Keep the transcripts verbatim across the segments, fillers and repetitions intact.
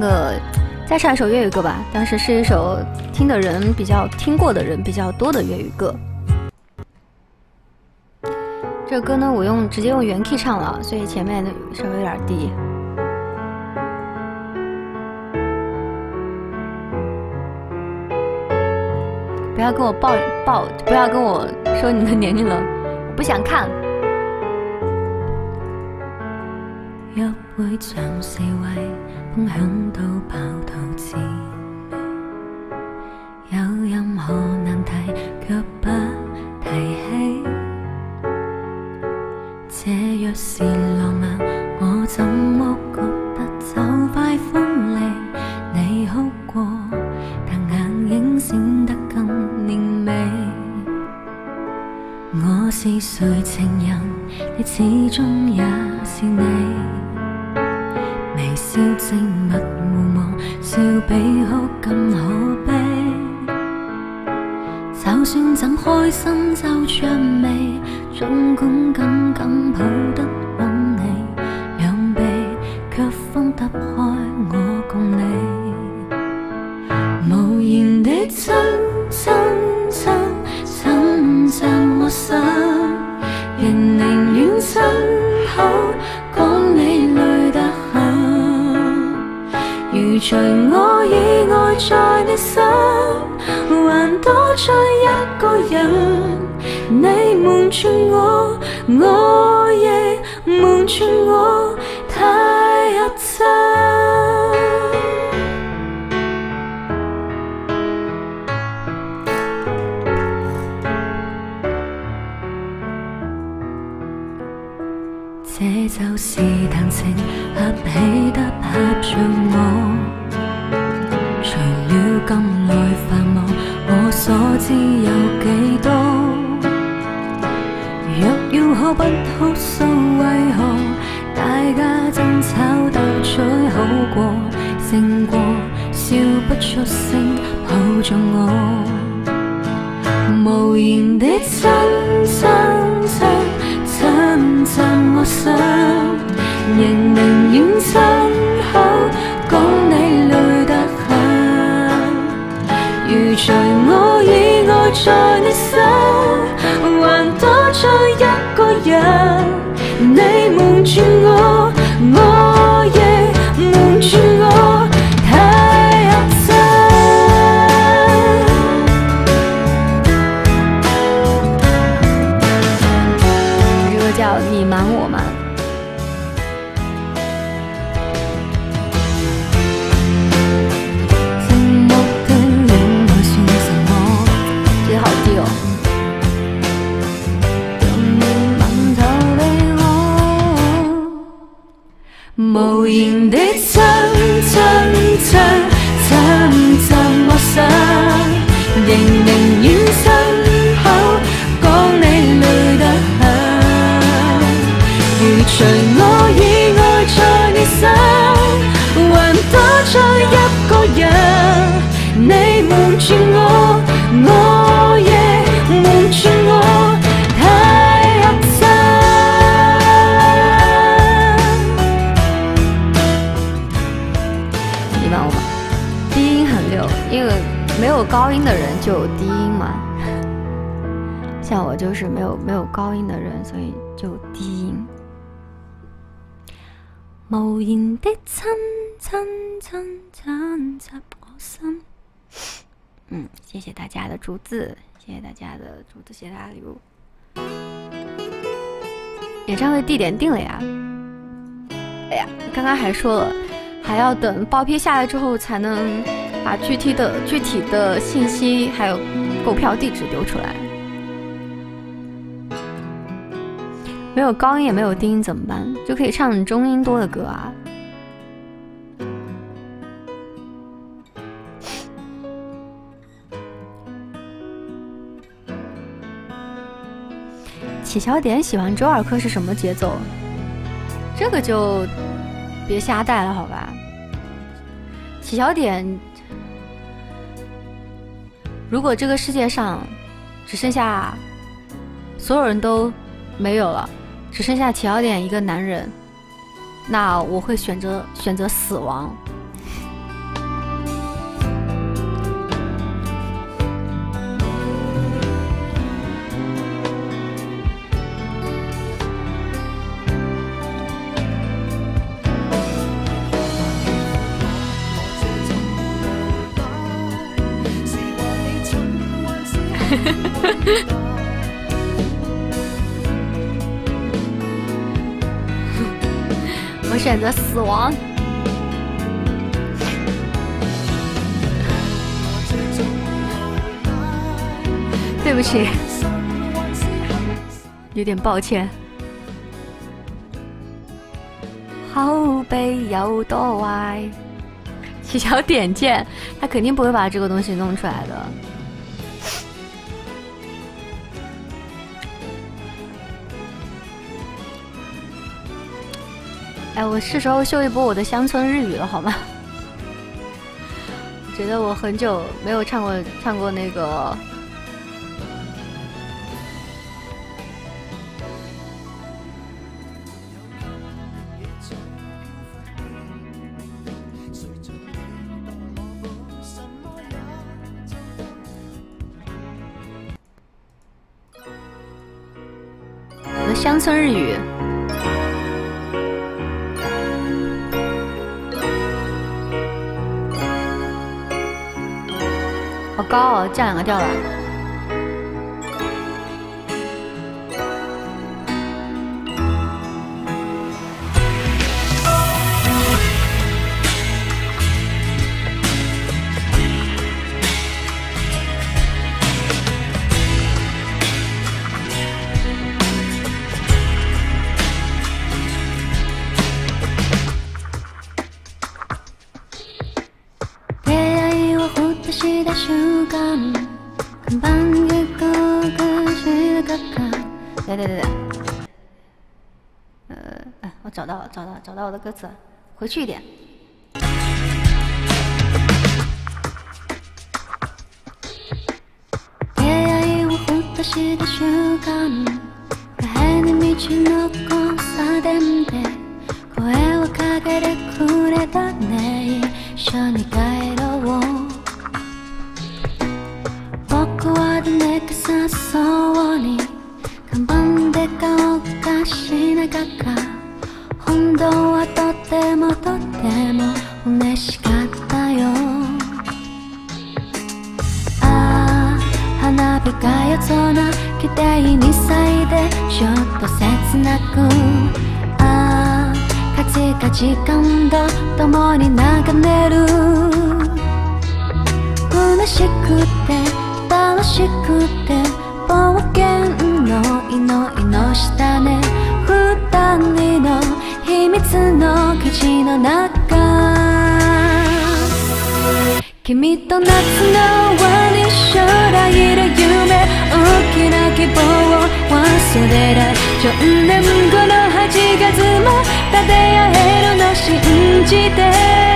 个，再唱一首粤语歌吧。当时是一首听的人比较听过的人比较多的粤语歌。这个歌呢，我用直接用原 key 唱了，所以前面稍微有点低。不要跟我报报，不要跟我说你的年龄了，我不想看。 约會像四位碰響到爆肚滋味，有任何難題卻不提起。這若是浪漫，我怎麼覺得就快分離？你哭過，但眼影閃得更凝美。我是誰情人，你始終也是你。微笑靜默互望，笑比哭更可悲。就算怎開心皺着眉，儘管緊緊抱得穩你，兩臂卻分得開我共你。無言的親親親親着我心，仍寧願親口講你累得很。如除我以外在你心，還多出一個人。你瞞住我，我亦瞞住我，太合襯。這就是談情合起得合着我，除了咁耐繁忙，我所知有幾多？若要可不哭訴，為何大家爭吵鬥嘴好過，勝過笑不出聲抱着我，無言的親親親親親我心，仍寧願親口講你累得很。如除我以外在你心，還多出一個人。你瞞住我，我亦瞞住我，太合襯。 这个叫你瞒我瞒。这好低哦。 無言的親親親親親我心，仍寧願親口講你累得很。如除我以外在你心，還多出一個人。你瞞住我，我亦瞞住我，太合襯。 因为没有高音的人就有低音嘛，像我就是没有没有高音的人，所以就有低音。 無言的親親親親插我心。 嗯，謝謝大家的竹子，謝謝大家的竹子，謝謝大家禮物。演唱會地點定了呀！哎呀，剛剛還說了，還要等報批下來之後才能把具體的具體的信息還有購票地址留出來。沒有高音也沒有低音怎麼辦？就可以唱中音多的歌啊。起小点喜欢周尔克是什麼節奏？這個就別瞎帶了好吧。起小點，如果這個世界上只剩下所有人都沒有了，只剩下起小點一個男人，那我會選擇選擇死亡。 我选择死亡。对不起，有点抱歉。后背有多歪？乞巧点剑，他肯定不会把这个东西弄出来的。哎，我是时候秀一波我的乡村日语了，好吗？我觉得我很久没有唱过唱过那个。我的乡村日语。好高哦，降两个调了。した瞬間看板が高くしなかった对对对对呃哎我找到了找到了找到我的歌词了回去一点出会いをふとした瞬間帰り道の交差点で声をかけてくれたね一緒に帰ろう僕は誰かさそうに看板で顔がしながら本当はとってもとっても嬉しかったよああ花火が夜空綺麗に咲いてちょっと切なくああ風が時間と共に流れる嬉しくて楽しくて冒険の祈りの下ね二人の秘密の記事の中君と夏の終わり将来の夢大きな希望を忘れないじゅうねんごのはちがつも立て合えるの信じて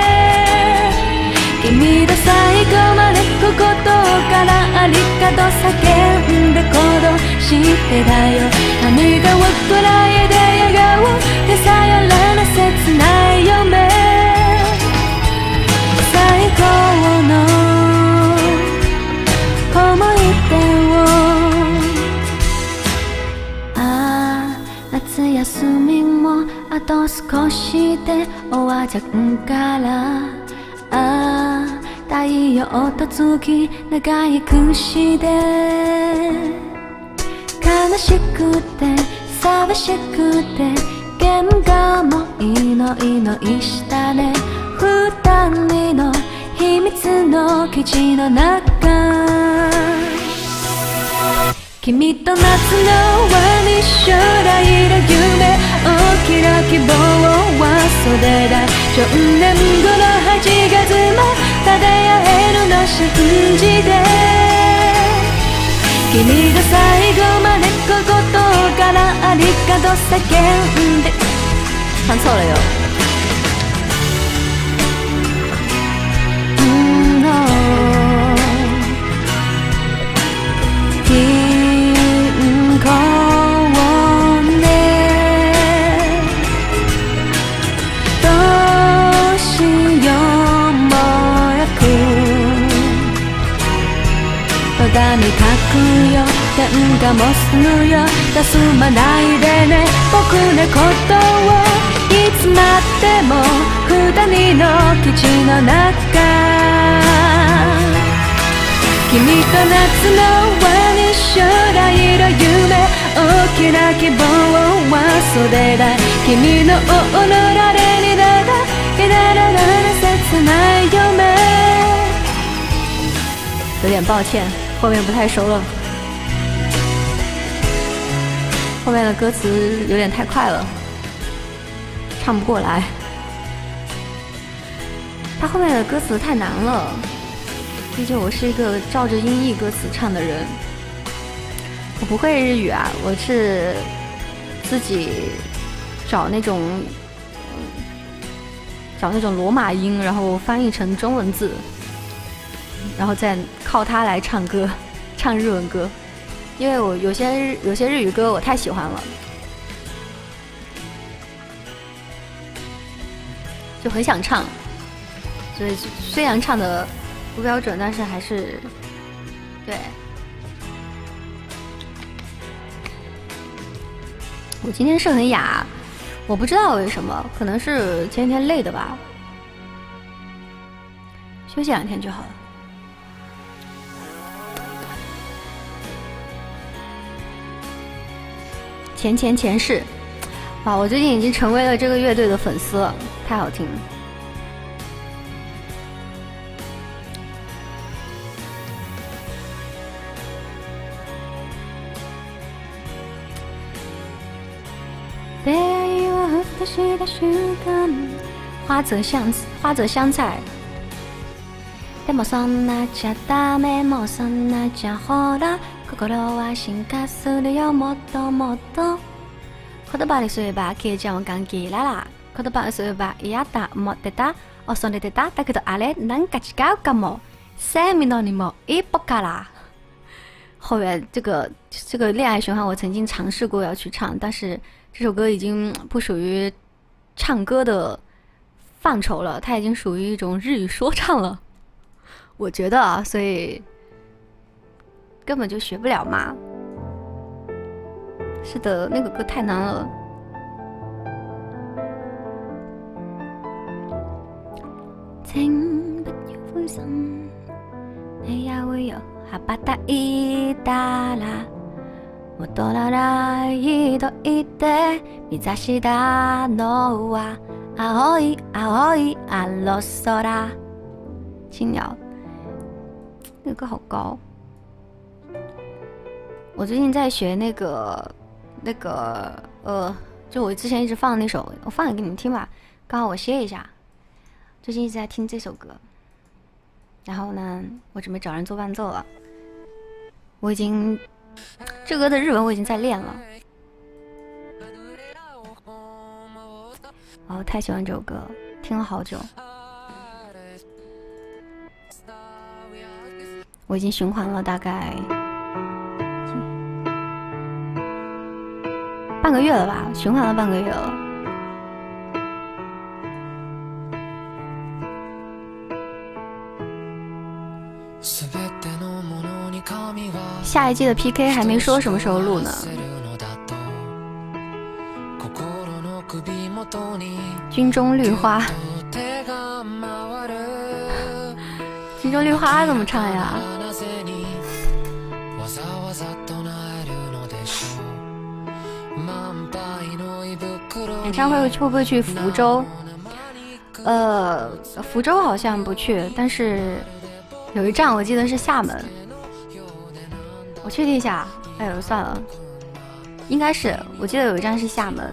君と最後までこことからありがとう叫んで行動してだよ涙をこらえて笑顔でさよなら切ない夢最高の思い出をああ夏休みもあと少しで終わっちゃうからああ太陽と月長い串で悲しくて寂しくて喧嘩もいのいのいしたね二人の秘密の記事の中君と夏の終わり将来の夢大きな希望を忘れないじゅうねんごのはちがつも立て合えるの信じて君が最後までこことからありがとう叫んで唱错了ようんの銀行ねどうしようもなく戸田に書くよ喧嘩もするよ休まないでね僕のことをいつまでも二人の基地の中君と夏の終わりきな希望は袖だ君のオーロラでにだだけだらだら切ない夢。 有点抱歉，后面不太熟了，后面的歌词有点太快了，唱不过来。他后面的歌词太难了，毕竟我是一个照着音译歌词唱的人，我不会日语啊，我是自己找那种找那种罗马音，然后翻译成中文字，然后再靠它来唱歌，唱日文歌，因为我有些日有些日语歌我太喜欢了，就很想唱，所以虽然唱的不标准，但是还是对。我今天是很哑，我不知道为什么，可能是前几天累的吧，休息两天就好了。前前前世，哇！我最近已经成为了这个乐队的粉丝了，太好听了。出会いはふとした瞬間，花泽香花泽香菜。でもそんなじゃダメ、もうそんなじゃほら。心は進化するよもっともっと言葉にすれば消えちゃう関係らら言葉にすれば嫌だ思ってた恐れてただけどあれなんか違うかもセミのにも一歩から后面这个这个恋爱循环我曾经尝试过要去唱，但是这首歌已经不属于唱歌的范畴了，它已经属于一种日语说唱了，我觉得啊，所以根本就学不了嘛。是的，那个歌太难了。請不要灰心，你也會有羽ばたいたら戻らないと言って目指したのは青い青いあの空。青鸟，那个歌好高。我最近在学那个那个呃，就我之前一直放的那首，我放给你们听吧。刚好我歇一下，最近一直在听这首歌。然后呢，我准备找人做伴奏了。我已经这歌的日文我已经在练了。哦，太喜欢这首歌了，听了好久。我已经循环了大概半个月了吧，循环了半个月了。下一季的 P K 还没说什么时候录呢。军中绿花，军中绿花怎么唱呀？演唱会会不会去福州？呃，福州好像不去，但是有一站我记得是厦门，我确定一下。哎呦，算了，应该是，我记得有一站是厦門。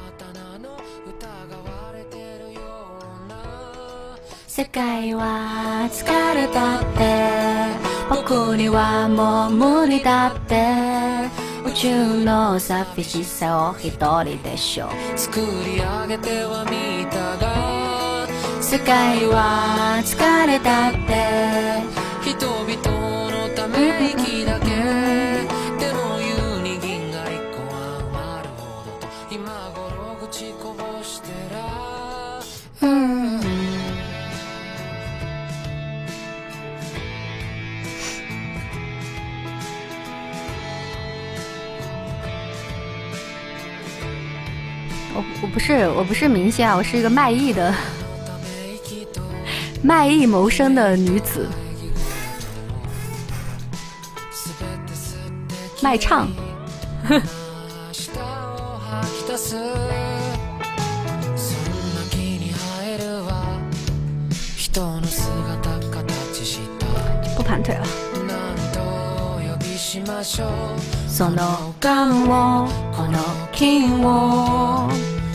世界は疲れたって僕にはもう無理だって宇宙の寂しさを一人でしょ作り上げてはみたが世界は疲れたって人々のため息だけでも言うに銀が一個は埋まるほどと今頃口こぼしてらうん我我不是我不是明星啊，我是一个卖艺的卖艺谋生的女子，卖唱。 不盘腿了。 その間をこの気を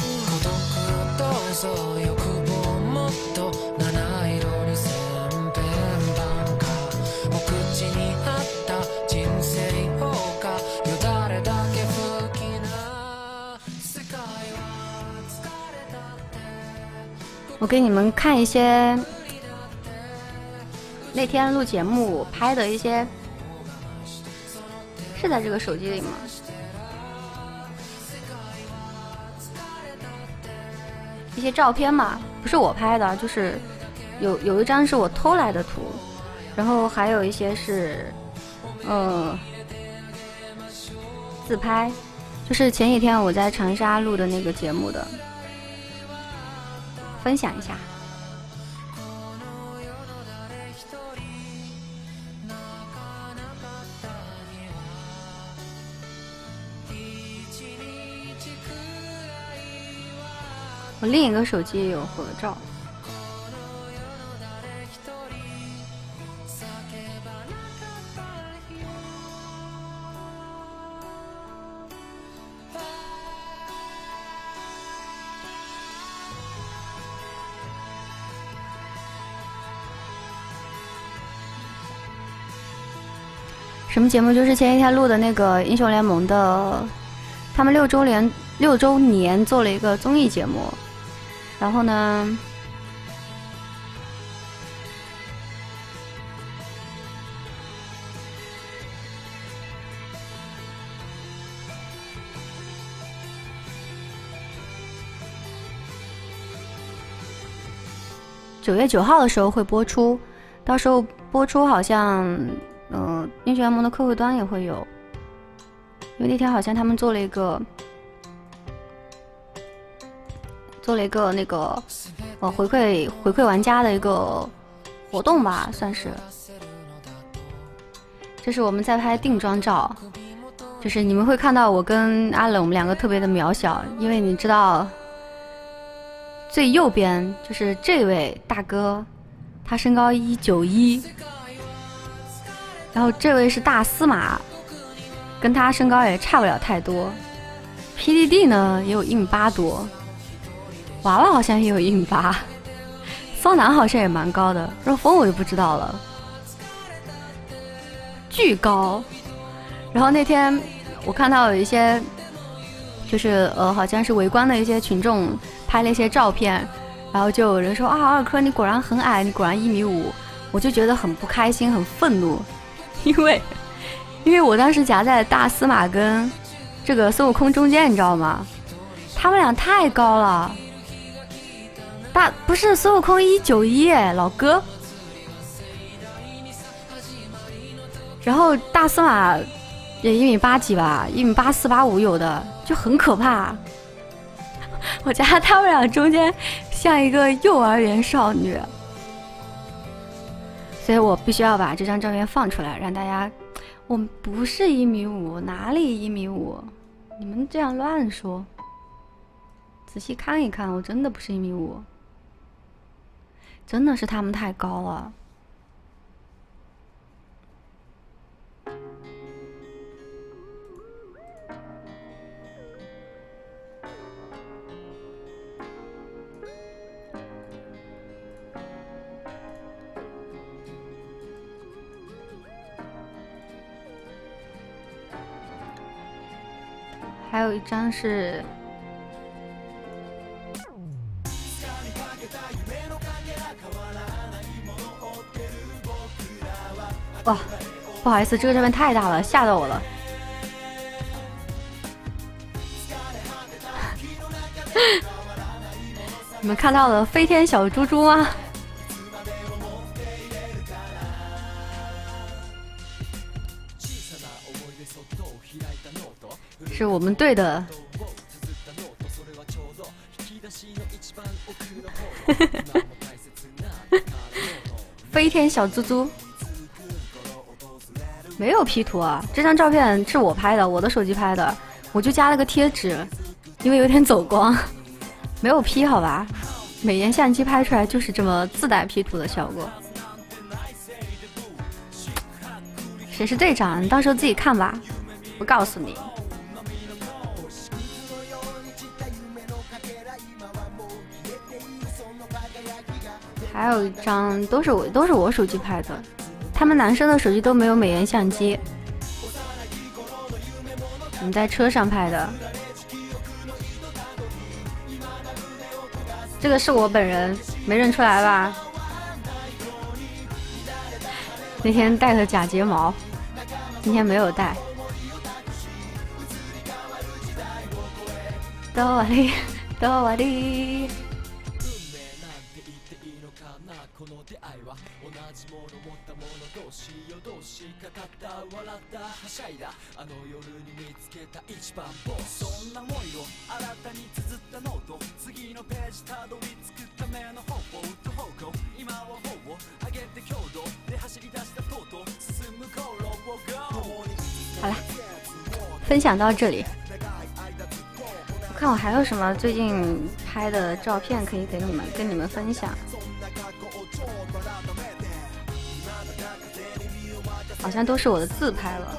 我给你们看一些那天录节目拍的一些，是在这个手机里吗？一些照片嘛，不是我拍的，就是有有一张是我偷来的图，然后还有一些是呃自拍，就是前几天我在长沙录的那个节目的，分享一下。我另一个手机也有合照。什么节目？就是前一天录的那个英雄联盟的，他们六周年六周年做了一个综艺节目。然后呢，九月九号的时候会播出，到时候播出好像，嗯、呃，英雄联盟的客户端也会有，因为那天好像他们做了一个。做了一个那个呃回馈回馈玩家的一个活动吧，算是。这是我们在拍定妆照，就是你们会看到我跟阿冷我们两个特别的渺小，因为你知道最右边就是这位大哥，他身高一九一，然后这位是大司马，跟他身高也差不了太多。P D D 呢也有一米八多。娃娃好像也有一米八，骚男好像也蛮高的，若风我就不知道了，巨高。然后那天我看到有一些，就是呃，好像是围观的一些群众拍了一些照片，然后就有人说啊，二珂你果然很矮，你果然一米五，我就觉得很不开心，很愤怒，因为因为我当时夹在大司马跟这个孙悟空中间，你知道吗？他们俩太高了。大不是孙悟空一九一哎，老哥。然后大司马也一米八几吧，一米八四八五有的，就很可怕。我夹他们俩中间像一个幼儿园少女，所以我必须要把这张照片放出来，让大家，我们不是一米五，哪里一米五？你们这样乱说。仔细看一看，我真的不是一米五。真的是他们太高了。还有一张是。哇，不好意思，这个照片太大了，吓到我了。你们看到了飞天小猪猪吗？是我们队的。飞天小猪猪。没有 P 图啊，这张照片是我拍的，我的手机拍的。 我就加了个贴纸，因为有点走光，没有 P 好吧？美颜相机拍出来就是这么自带 P 图的效果。谁是队长？你到时候自己看吧，不告诉你。还有一张都是我都是我手机拍的，他们男生的手机都没有美颜相机。我们在车上拍的，这个是我本人，没认出来吧？那天戴的假睫毛，今天没有戴。哆瓦里，哆瓦里。好了，分享到这里。我看我还有什么最近拍的照片可以给你们跟你们分享。好像都是我的自拍了。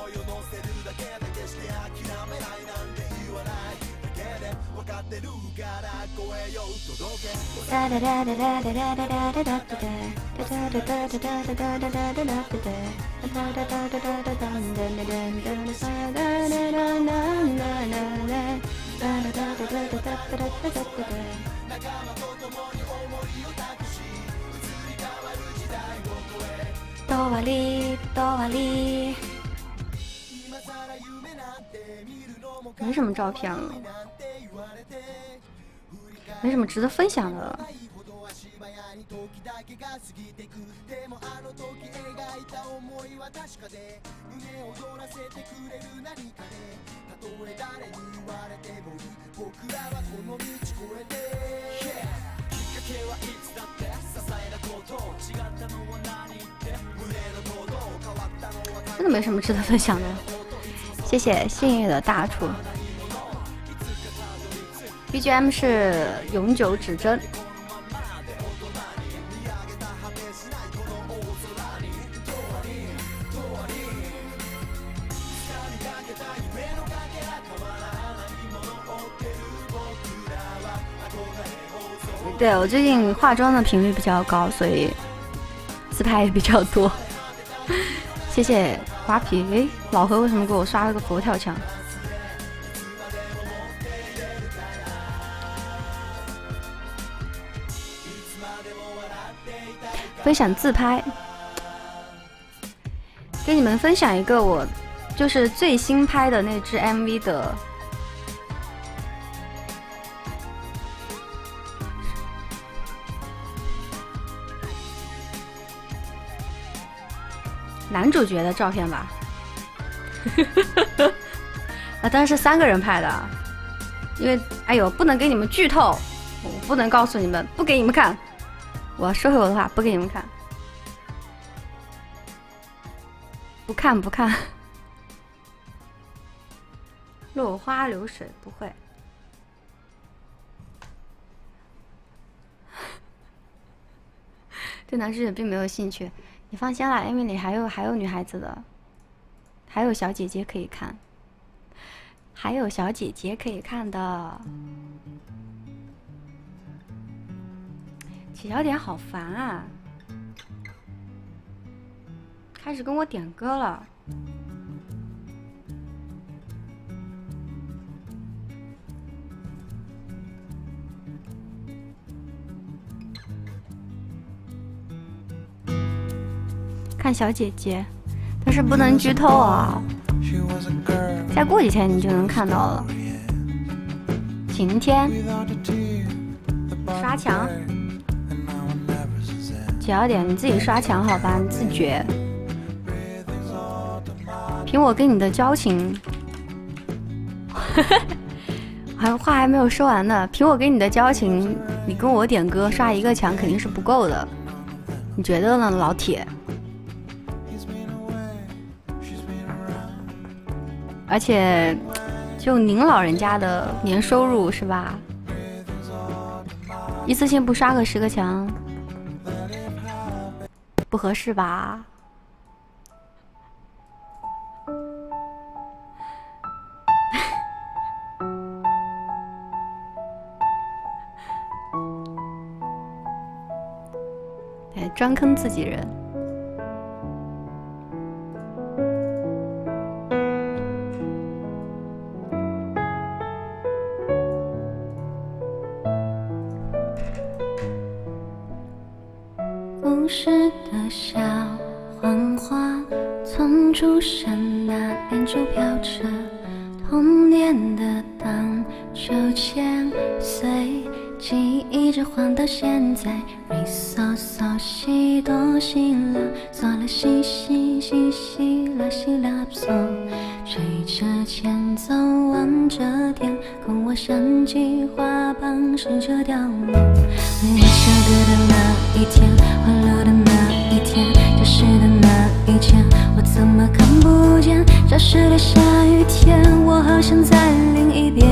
哆瓦里，哆瓦里，没什么照片了，没什么值得分享的了。真的没什么值得分享的。谢谢幸运的大厨。B G M 是永久指针。对，我最近化妆的频率比较高，所以自拍也比较多。谢谢瓜皮。诶，老何为什么给我刷了个佛跳墙？分享自拍，给你们分享一个我就是最新拍的那支 M V 的男主角的照片吧。啊，当然是三个人拍的，因为哎呦，不能给你们剧透，我不能告诉你们，不给你们看。我要收回我的话，不给你们看，不看不看。落花流水不会。对男主角并没有兴趣，你放心啦，因为你还有还有女孩子的，还有小姐姐可以看，还有小姐姐可以看的。起小点好烦啊！开始跟我点歌了。看小姐姐，但是不能剧透啊！再过几天你就能看到了。晴天，刷墙。小要点，你自己刷墙好吧，你自觉。凭我跟你的交情，还话还没有说完呢。凭我跟你的交情，你跟我点歌刷一个墙肯定是不够的，你觉得呢，老铁？而且就您老人家的年收入是吧？一次性不刷个十个墙，不合适吧？对，专坑自己人。 故事的小黄花，从出生那边就飘着童年的荡秋千，随记忆着晃到现在。瑞嗦嗦西哆西啦，嗦啦西西西西啦西啦嗦，吹着前奏望着天空，我像计划棒试着掉落。为你下课的那一天，欢乐的那一天，教室的那一间，我怎么看不见？教室的下雨天，我好像在另一边。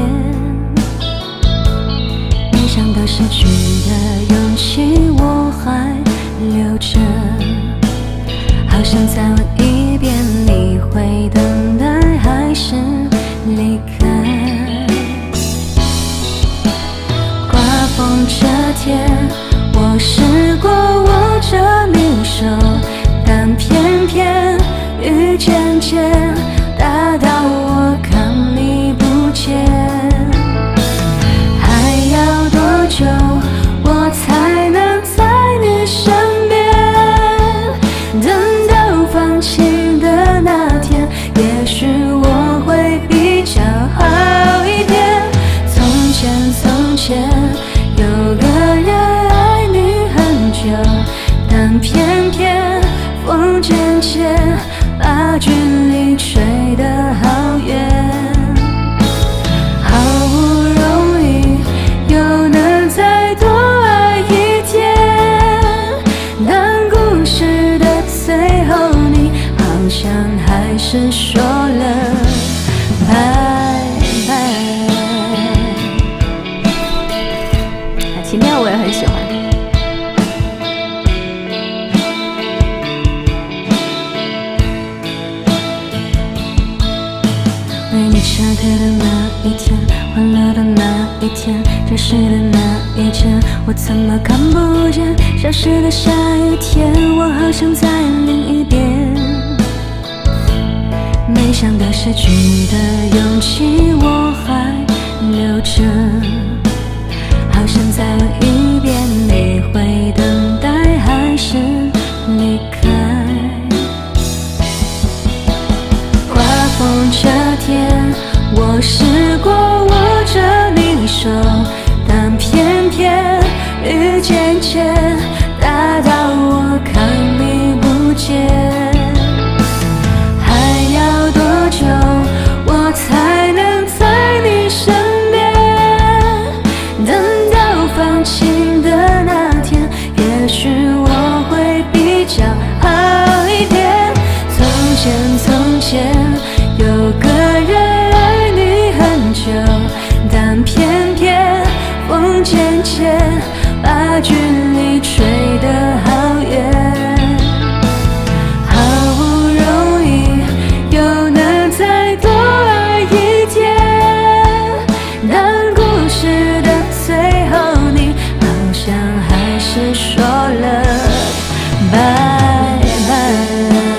没想到失去的勇气我还留着，好想再问一遍，你会等待还是离开？刮风这天，我试过握着你手，但偏偏雨渐渐大到我看你不见。还要多久我才能在你身边？等到放晴的那天，也许我会比较好一点。从前从前有个人爱你很久，但偏偏风渐渐把距离吹得好远。好不容易又能再多爱一天，但故事的最后，你好像还是说了拜拜。 前面我也很喜欢。 为你下课的那一天，欢乐的那一天，教室的那一间，我怎么看不见？消失的下雨天，我好像在另一边。没想到失去的勇气我还留着，好想再问一遍，你会等待还是离开？刮风这天，我试过握着你手，但偏偏雨渐渐大到我看你不见。还要多久我才能在你身边？等到放晴的那天，也许我会比较好一点。从前从前有个人爱你很久，但偏偏风渐渐把距离吹得好远。好不容易又能再多爱一天，但故事的最后，你好像还是说了拜拜。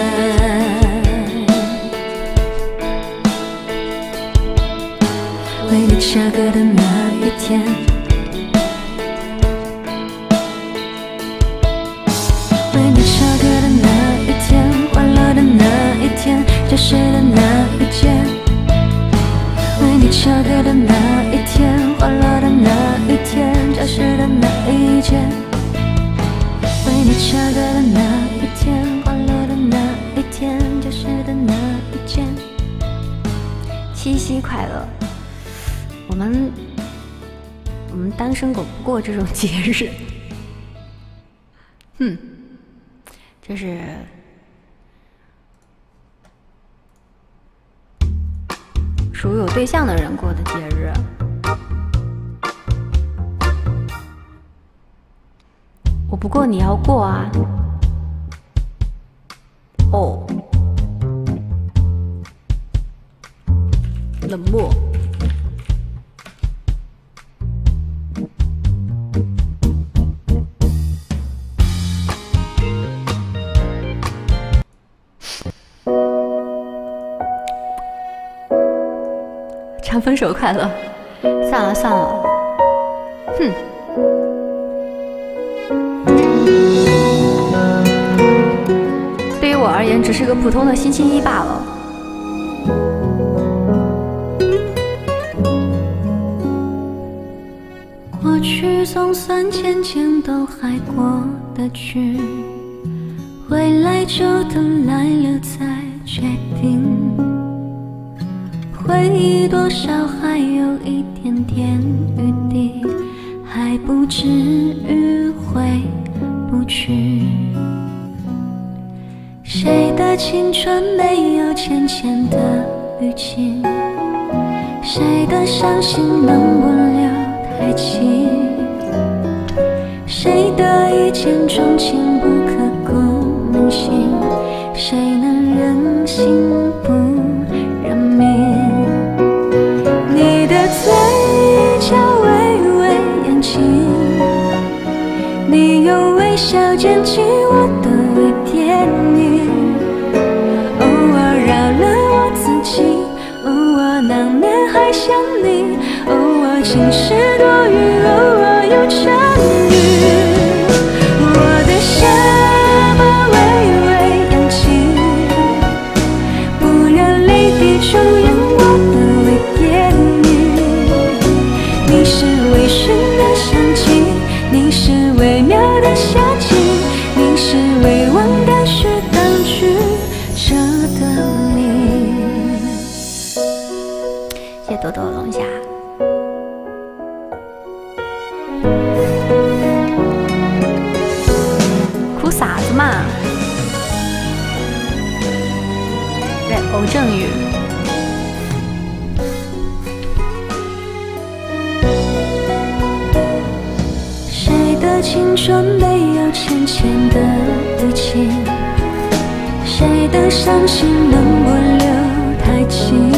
为你下课的那一天，为你下课的那一天，欢乐的那一天，教室的那一间。为你下课的那一天，欢乐的那一天，教室的那一间。为你下课的那一天，欢乐的那一天，教室的那一间。 七夕快乐！我们我们单身狗不过这种节日，嗯，这是属有对象的人过的节日。我不过你要过啊。哦，冷漠。唱分手快乐，算了算了，哼。对于我而言，只是个普通的星期一罢了。 过去总算渐渐都还过得去，未来就等来了再决定。回忆多少还有一点点余地，还不至于回不去。谁的青春没有浅浅的淤青？谁的伤心能不留太轻？谁的一见钟情不刻骨铭心？谁能忍心不认命？你的嘴角微微扬起，你用微笑捡起我的微电影，偶尔饶了我自己，偶尔难免还想你，偶尔晴时多云，偶尔有阵雨。我的下巴微微扬起，不让泪滴重演我的微电影。你是微醺的香气，你是微妙的夏季，你是未忘待续当局者的你。 谢谢多多龙虾。哭傻子嘛。对，欧正宇。 谁的青春没有浅浅的淤青？谁的伤心能不留太轻？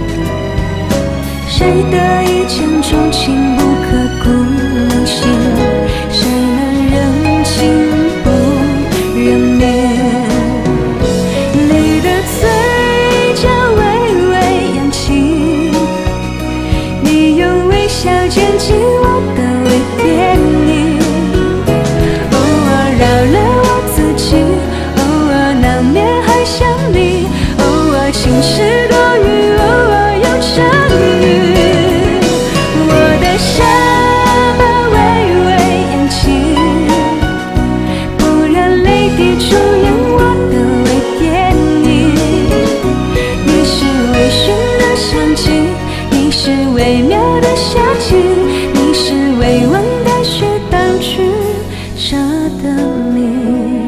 谁的一见钟情不刻骨铭心？谁能忍心不认命？你的嘴角微微扬起，你用微笑捡起我的微电影，偶尔饶了我自己，偶尔难免还想你，偶尔晴时多云，偶尔有阵雨。我的下巴微微扬起，不让泪滴重演我的微电影。你是微醺的香气，你是微妙的夏季，你是未忘待续当局者的你。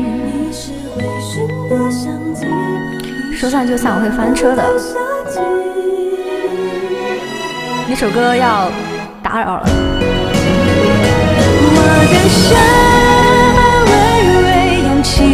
说散就散，我会翻车的。那首歌要打扰了。 我的下巴微微扬起，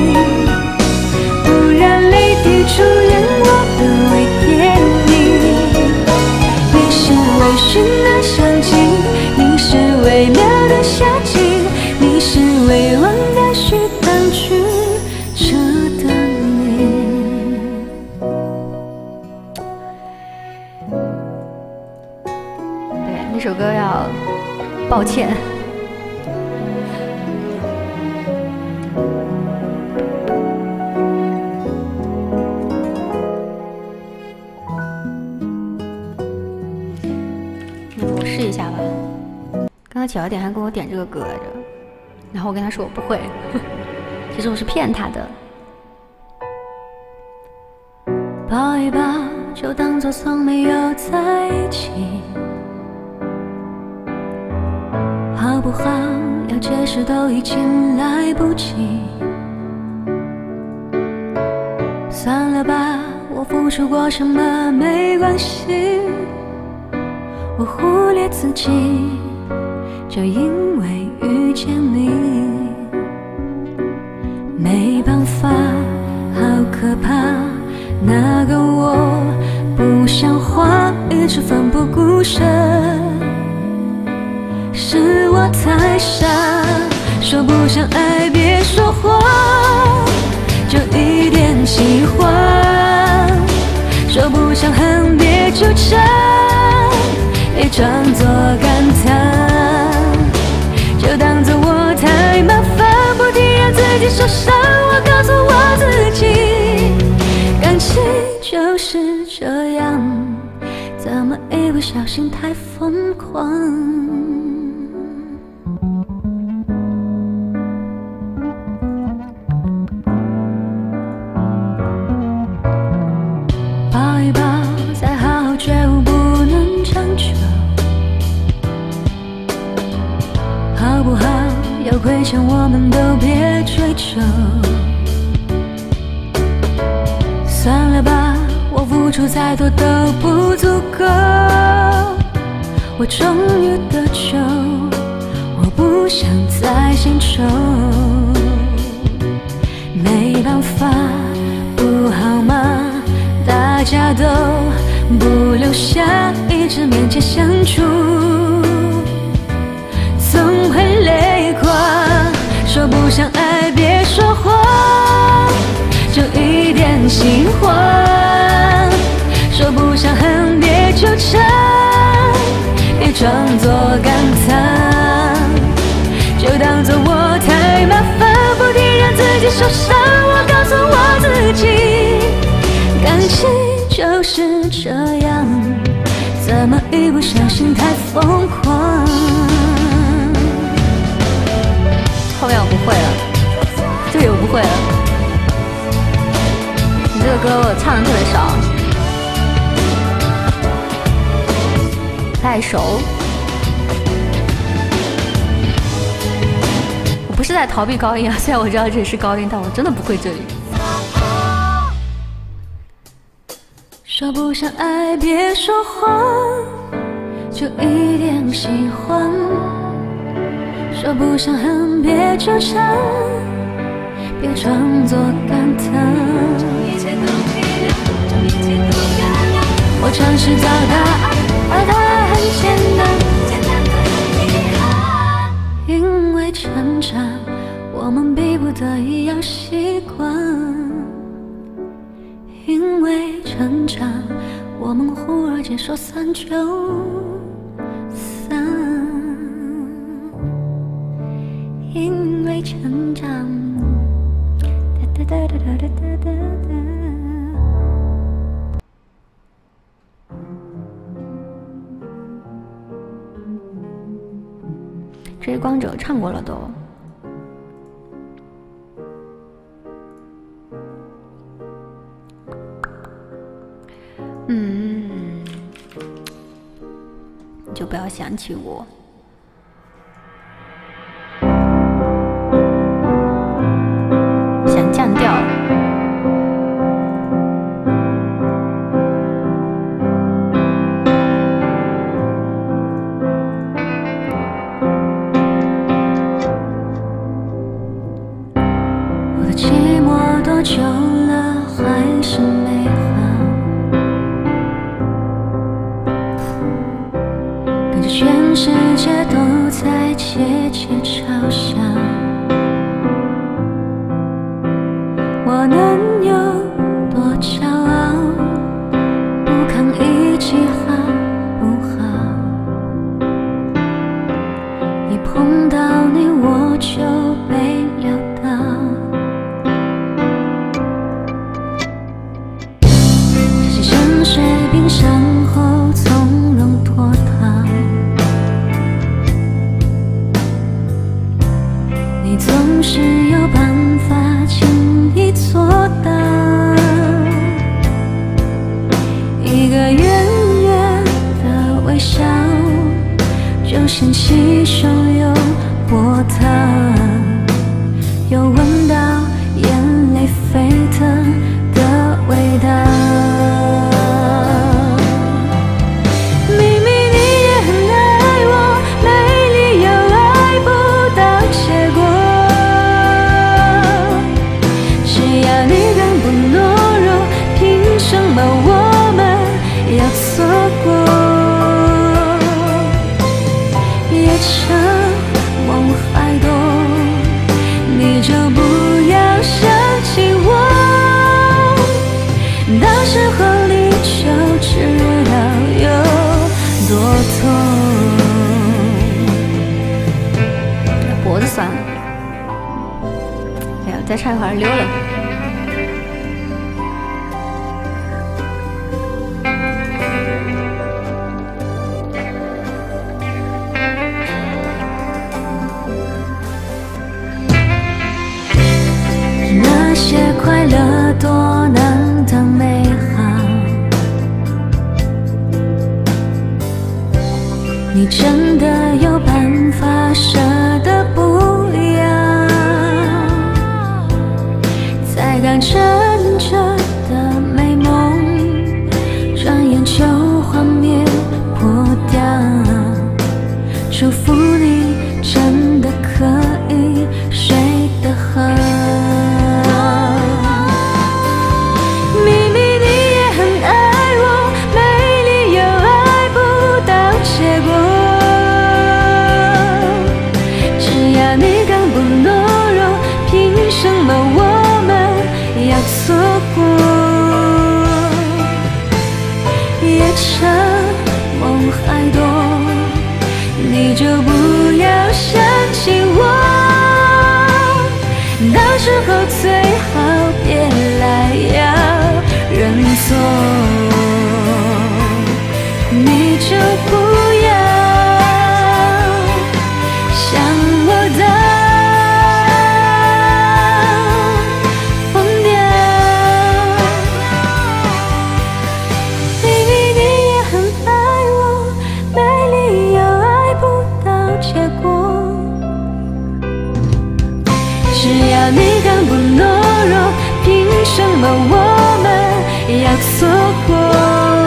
不让泪滴重演我的微电影。你是微醺的香气，你是微妙的夏季，你是未忘待续当局者的你。 对，那首歌要抱歉。我试一下吧。刚才小一点还跟我点这个歌来着，然后我跟他说我不会，其实我是骗他的。 抱一抱，就当作从没有在一起，好不好？要解释都已经来不及。算了吧，我付出过什么没关系。 我忽略自己，就因为遇见你。没办法，好可怕，那个我不像话，一直奋不顾身。是我太傻，说不上爱别说谎，就一点喜欢。说不上恨别纠缠，别装作感叹，就当作我太麻烦，不停让自己受伤。我告诉我自己，感情就是这样，怎么一不小心太疯狂。抱一抱，再好好觉悟，不能强求。好不好？要亏欠我们都别追究。算了吧，我付出再多都不足够。我终于得救，我不想再献丑。没办法，不好吗？大家都不留下，一直勉强相处，总会累垮。说不上爱别说谎，就一点喜欢。说不上恨别纠缠，别装作感叹，就当作我太麻烦，不停让自己受伤。我告诉我自己，感情就是这样，怎么一不小心太疯狂。 后面我不会了，这个我不会了。你这个歌我唱的特别少，不太熟。我不是在逃避高音啊，虽然我知道这里是高音，但我真的不会这里。 说不上爱别说谎，就一点喜欢。说不上恨别纠缠，别装作感叹。我尝试找答案，而它很简单。因为成长，我们逼不得已要习惯。因为成长，我们忽而间说散就散。因为成长，哒哒哒哒哒哒哒哒。 追光者唱过了都。嗯，你就不要想起我。想降调。 我的寂寞多久了，还是没全世界都在窃窃嘲笑，我能有多骄傲？不抗一句好不好？一碰到你我就被撂倒，这些深水冰伤后从容脱逃。你总是有办法轻易做到，一个远远的微笑，就掀起手又波涛，又闻到眼泪沸腾的味道。明明你也一会儿溜了。 那些快乐多难当美好，你真的有办法舍得不要？才刚撑着的美梦，转眼就幻灭破掉。祝福你真的可以睡得好。明明你也很爱我，没理由爱不到结果。只要你敢不懦弱，凭什么我们要错过？夜长梦还多，你就不要想起我。到时候最好别来要认错，你就不要想我到疯掉。明明你也很爱我，没理由爱不到结果。只要你敢不懦弱，凭什么我们要错过？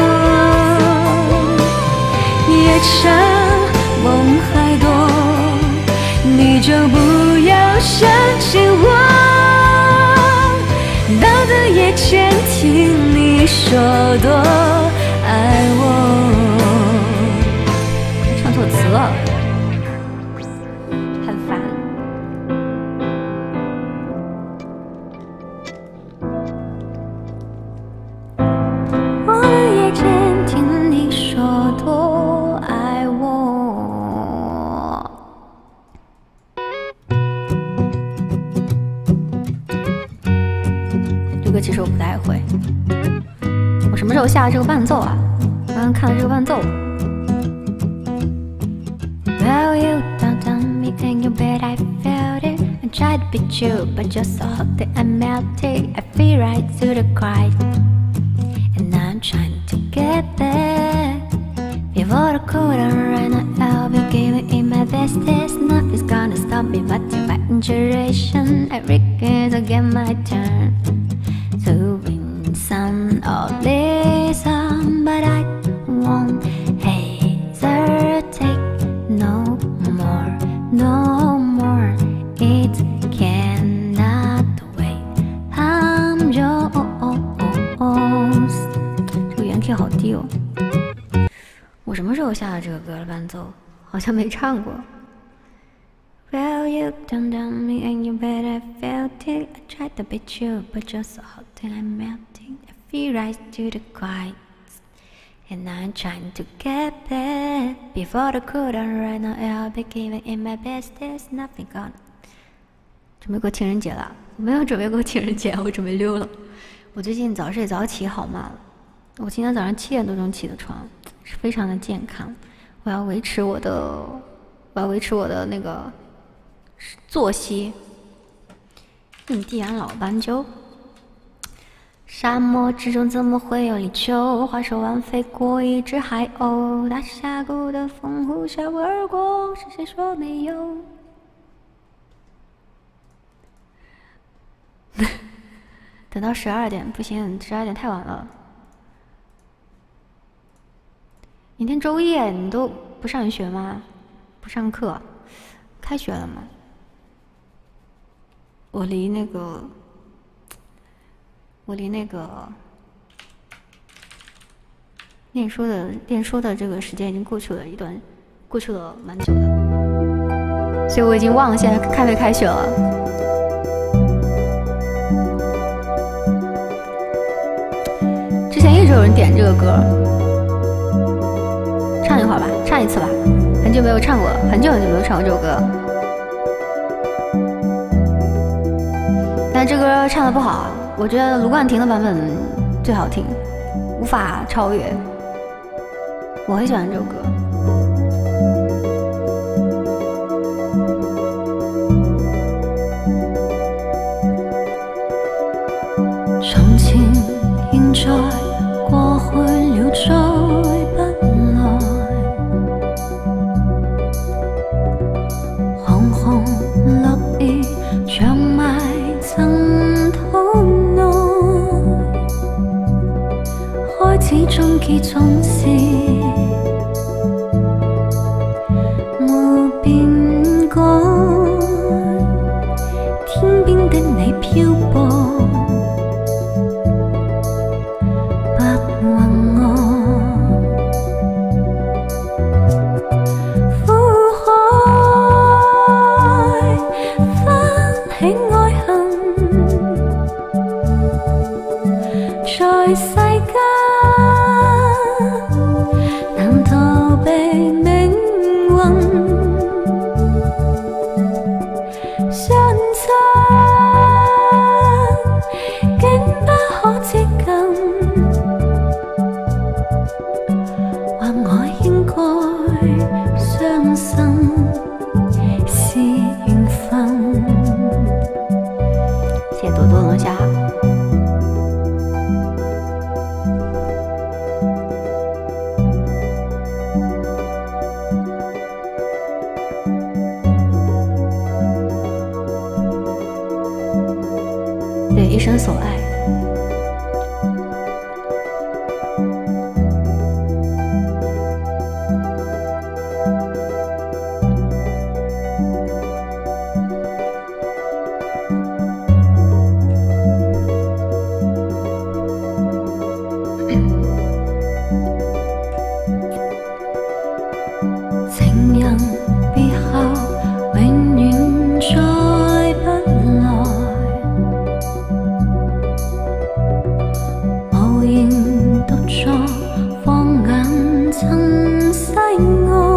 夜长梦还多，你就不要想起我。到的夜间听你说多爱我。 唱错词了，很烦。 我的夜间听你说多爱我。 这个其实我不太会，我什么时候下的这个伴奏啊？刚刚看了这个伴奏。 Well, you dumped on me in your bed, I felt it. I tried to beat you, but you're so hot that I melted. I feel right to the cry, and I'm trying to get there. Before the cold run out, I'll be giving it my bestest. Nothing's gonna stop me but my injuration. I reckon I'll get my turn to win some of this on, but I won't hesitate no more, no more. It cannot wait. I'm yours. 这个原 key 好低哦。我什么时候下的这个歌的伴奏？好像没唱过。 Well, you turned on me and you bet I felt it. I tried to beat you, but you're so hot that I'm melting. I feel right to the quiet, and I'm trying to get there. Before the cool down right now, I'll be giving it my best. There's nothing gonna. 准备过情人节了？我没有准备过情人节，我准备溜了。我最近早睡早起好慢，我今天早上七点多钟起的床，是非常的健康。我要维持我的，我要维持我的那个作息。印第安老斑鸠。沙漠之中怎么会有泥鳅？话说完飞过一只海鸥，大峡谷的风呼啸我而过，是谁说没有？等到十二点不行，十二点太晚了。明天周一，你都不上学吗？不上课？开学了吗？我离那个，我离那个念书的念书的这个时间已经过去了一段，过去了蛮久的，所以我已经忘了现在开没开学了。之前一直有人点这个歌，唱一会儿吧，唱一次吧，很久没有唱过了，很久很久没有唱过这首歌。但这歌唱的不好，我觉得卢冠廷的版本最好听，无法超越。我很喜欢这首歌。 從前現在過去了再不來，紅紅綠葉長埋塵土內，開始終結總是沒變改，天邊的你漂泊。在世間難逃避命運，相親竟不可接近，或我應該相信是緣分。 謝謝多多龍蝦。对，一生所爱。 情人別後永遠再不來，無言獨坐放眼塵世外，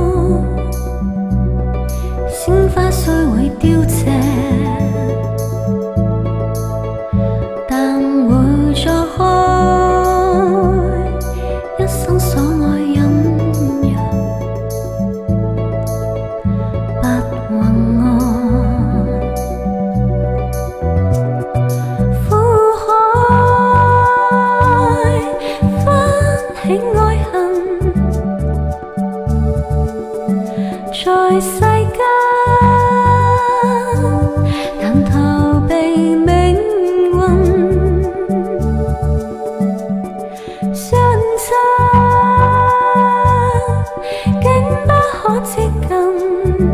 鮮花雖會凋謝，但會再開，一生所愛隱約不允愛，苦海翻起愛恨，在世間難逃避命運，相親竟不可接近，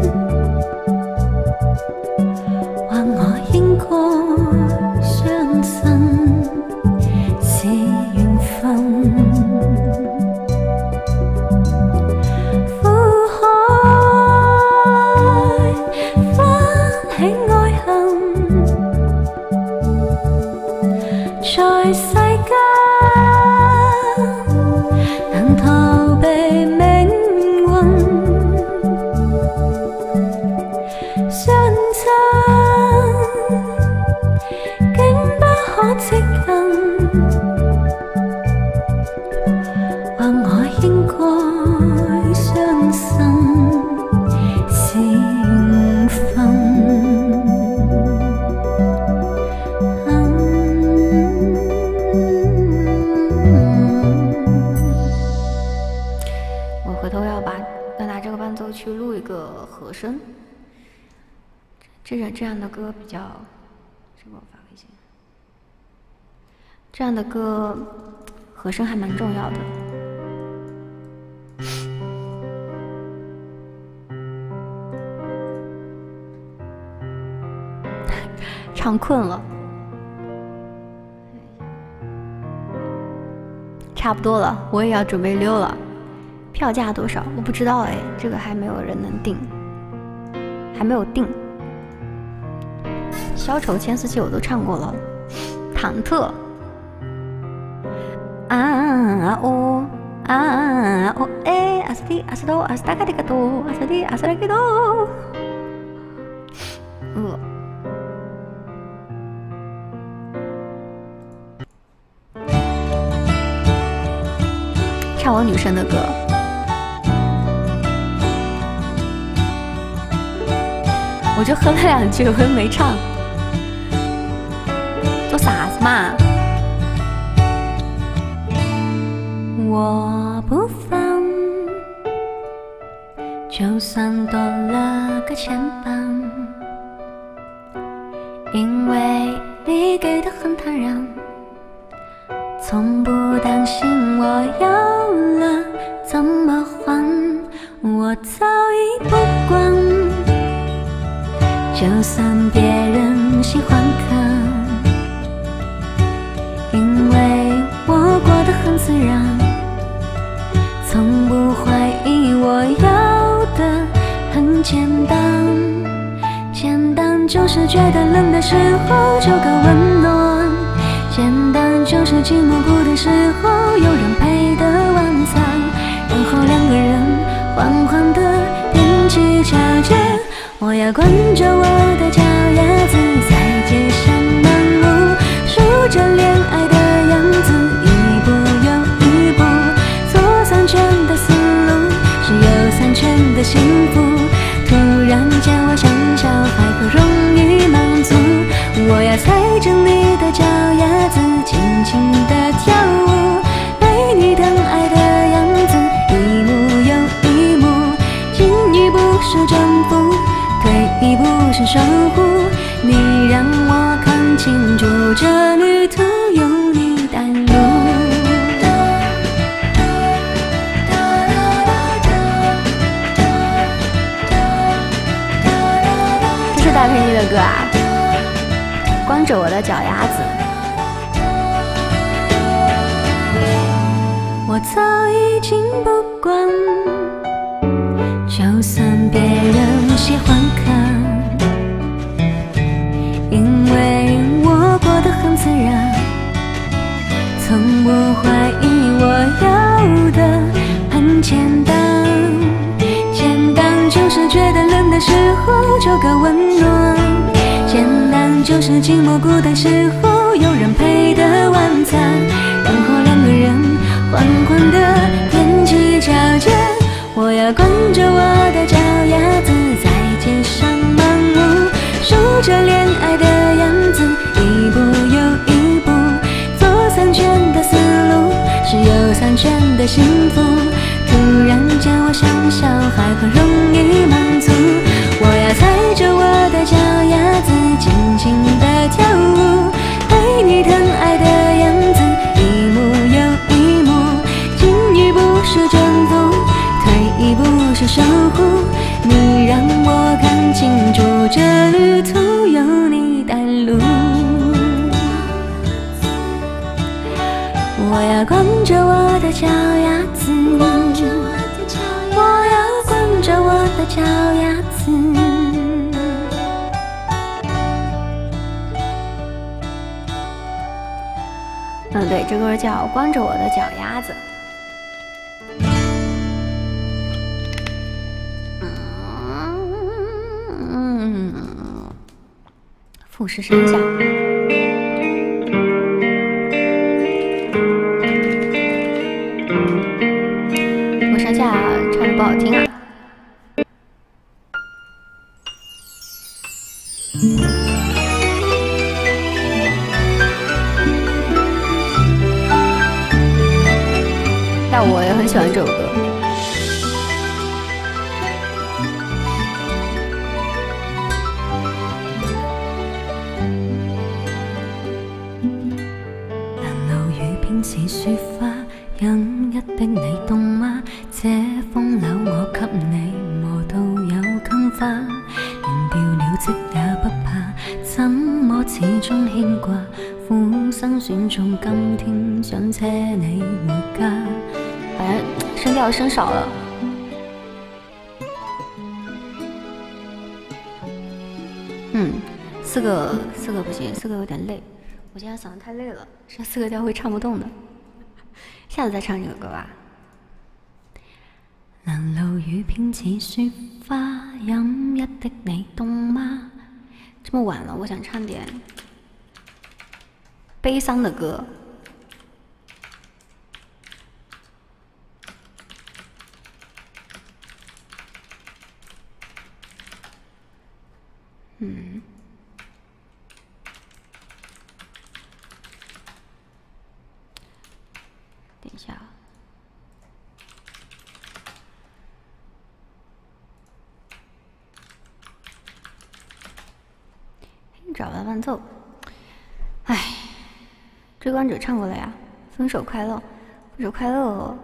或我應該相信是緣分。苦海翻起愛恨，在世間難逃避命運，相親竟不可接近，或我應該相信是緣分。 我回头要把要拿这个伴奏去录一个和声，这种这样的歌比较，这个我发微信。这样的歌和声还蛮重要的。唱困了，差不多了，我也要准备溜了。票价多少？我不知道哎，这个还没有人能定，还没有定。消愁千丝气我都唱过了，忐忑。啊哦啊哦哎，阿斯蒂阿斯多阿斯达卡迪卡多阿斯蒂阿斯达卡多。呃。 唱我女生的歌。我就哼了两句，我又没唱，做啥子嘛？ 我不放，就算多了个牵绊，因为你给的很坦然，从不担心我有了怎么还，我早已不管，就算别人喜欢看，因为我过得很自然，从不怀疑我要的很简单，简单就是觉得冷的时候就够温暖，简单就是寂寞孤的时候有人陪的晚餐，然后两个人缓缓地踮起脚尖，我要光着我的脚丫子在街上漫步，数着恋爱的样子，一步又一步，左三圈的思路是右三圈的幸福，突然间我像小孩不容易满足，我要踩着你的脚丫子轻轻地跳舞，被你疼爱的样子一幕又一幕，进一步是征服，退一步是守护，你让我看清楚这旅途有你带路。 这是大佩妮的歌啊，光着我的脚丫子。 我早已经不管，就算别人喜欢看，因为我过得很自然，从不怀疑我要的很简单，简单就是觉得冷的时候就够温暖，简单就是寂寞孤单时候有人陪的晚餐，然后两个人缓缓地踮起脚尖，我要光着我的脚丫子在街上漫舞，数着恋爱的样子，一步又一步，左三圈的思路是右三圈的幸福，突然间我像小孩很容易满足，我要踩着我的脚丫子轻轻地跳舞，被你疼爱的样子一幕又一幕，进一步是征服，退一步是守护，你让我看清楚这旅途有你带路，我要光着我的脚丫子，我要光着我的脚丫子。 嗯，对，这歌叫《光着我的脚丫子》。嗯，富士山下。我山下唱的不好听啊。但我也很喜欢这首歌。 但流雨偏似雪花，隱一的你凍嗎？這風縷我給你磨到有襟花，連掉了職也不怕，怎麼始終牽掛？俯身選中今天想車你回家。 反正聲調升少了。嗯，四个四个不行，四个有点累，我今天嗓子太累了，这四个调会唱不动的。下次再唱这个歌吧。 難留雨偏似雪花，飲一的你凍嗎？ 這麼晚了，我想唱點悲傷的歌。 嗯，等一下。找完伴奏，唉，追观者唱过了呀，分手快乐，分手快乐。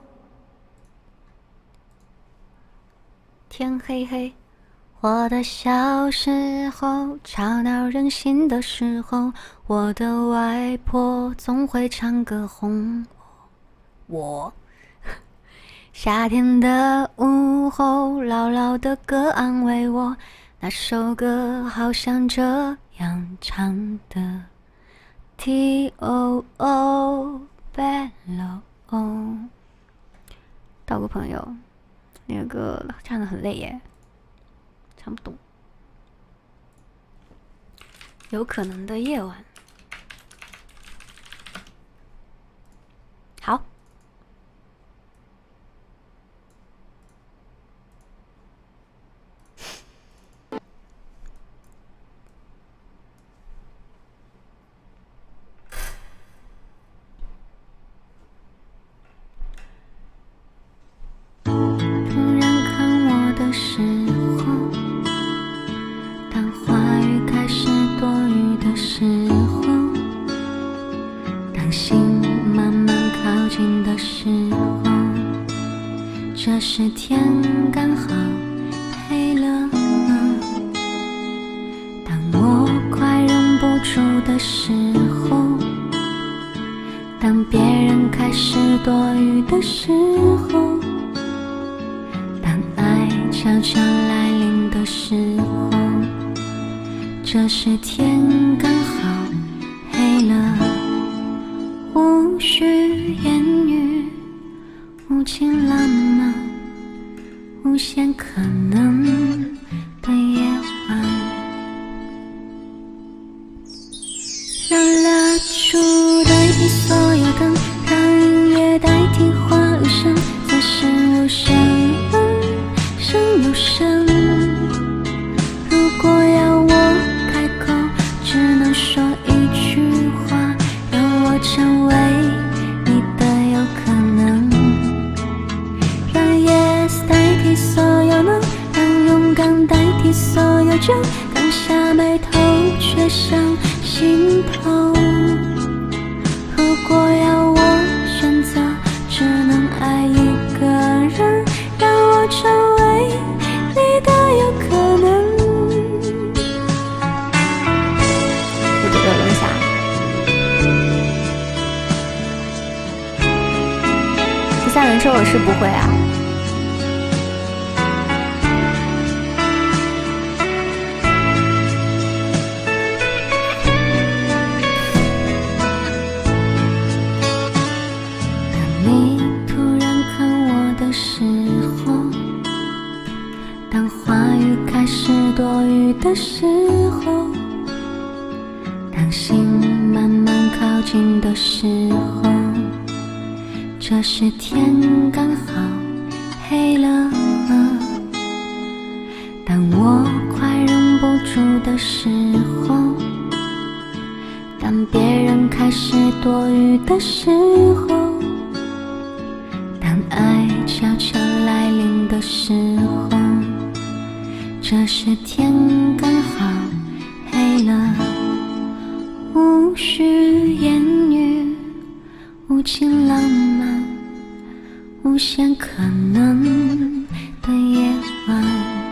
天黑黑，我的小时候，吵闹任性的时候，我的外婆总会唱歌哄我。夏天的午后，姥姥的歌安慰我。那首歌好像这样唱的 T O O Bello。 道个朋友，那个歌唱的很累耶，唱不动。有可能的夜晚。好。时候，当话语开始多余的时候，当心慢慢靠近的时候，这时天刚好黑了。当我快忍不住的时候，当别人开始多余的时候，悄悄来临的时候，这时天刚好黑了。无需言语，无情浪漫，无限可能的夜晚，让蜡烛代替所有灯，让音乐代替话语声，此时无声声有声。如果要我开口，只能说一句话，让我成为你的有可能。让 yes 代替所有 no， 让勇敢代替所有就，刚下眉头却上心头。如果要我选择，只能爱一个人，让我成为你的有可能。我觉得等一下，第三人称我是不会啊。当你突然看我的时候，当话语开始多余的时候，当心慢慢靠近的时候，这时天刚好黑了。当我快忍不住的时候，当别人开始多余的时候，当爱悄悄来临的时候，这时天刚好黑了。无需言语，无情浪漫，无限可能的夜晚，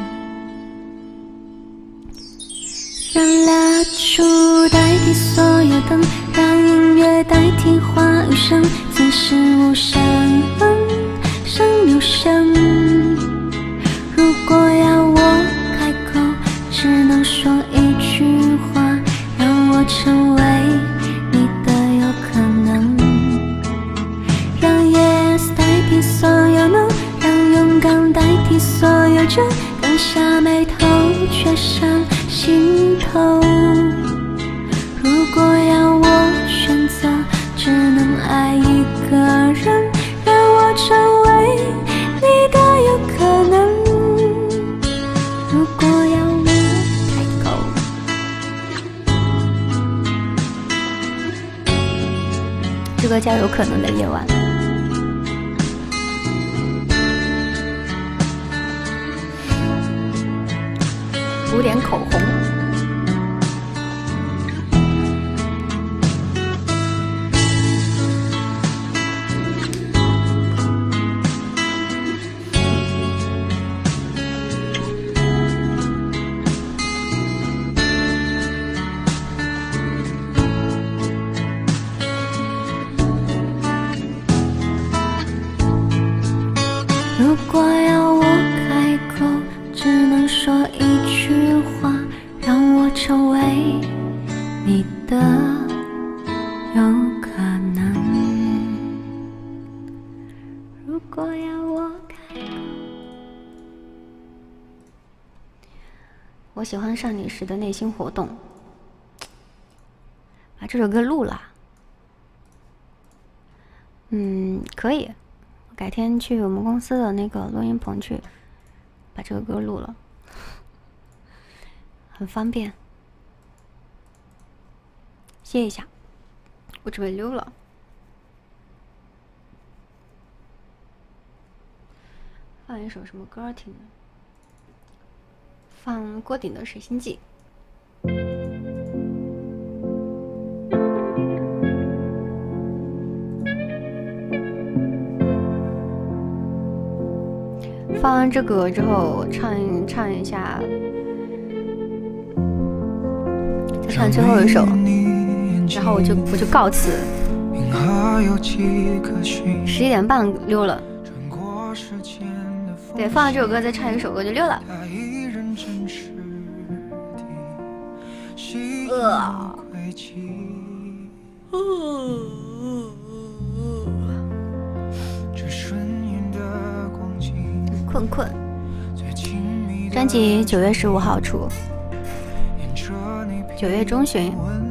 让蜡烛代替所有灯，让音乐代替话语声，此时无声声有声。如果要我开口，只能说一句话，让我成为你的有可能。让 yes 代替所有 no， 让勇敢代替所有就，刚下眉头却上心头。如果要我选择，只能爱一个人，让我成为你的有可能。如果要我开口， 歌叫《有可能的夜晚》。补点口红。 如果要我开口，只能说一句话，让我成为你的有可能。如果要我开口， 我喜欢上你时的内心活动，把这首歌录了。嗯，可以。改天去我们公司的那个录音棚去把这个歌录了，很方便。歇一下，我准备溜了。放一首什么歌听呢？放郭顶的《水星记》。放完这个之后，唱一唱一下，再唱最后一首，然后我就我就告辞。十一点半溜了。对，放完这首歌再唱一首歌就溜了。呃。困困。专辑九月十五号出，九月中旬。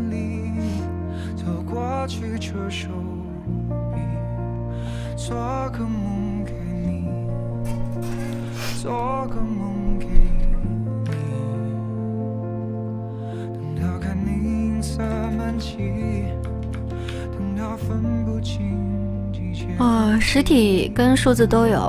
哦，实体跟数字都有。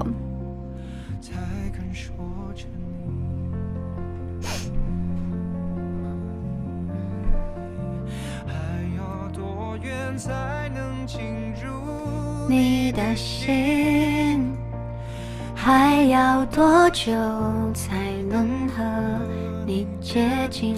你的心还要多久才能和你接近？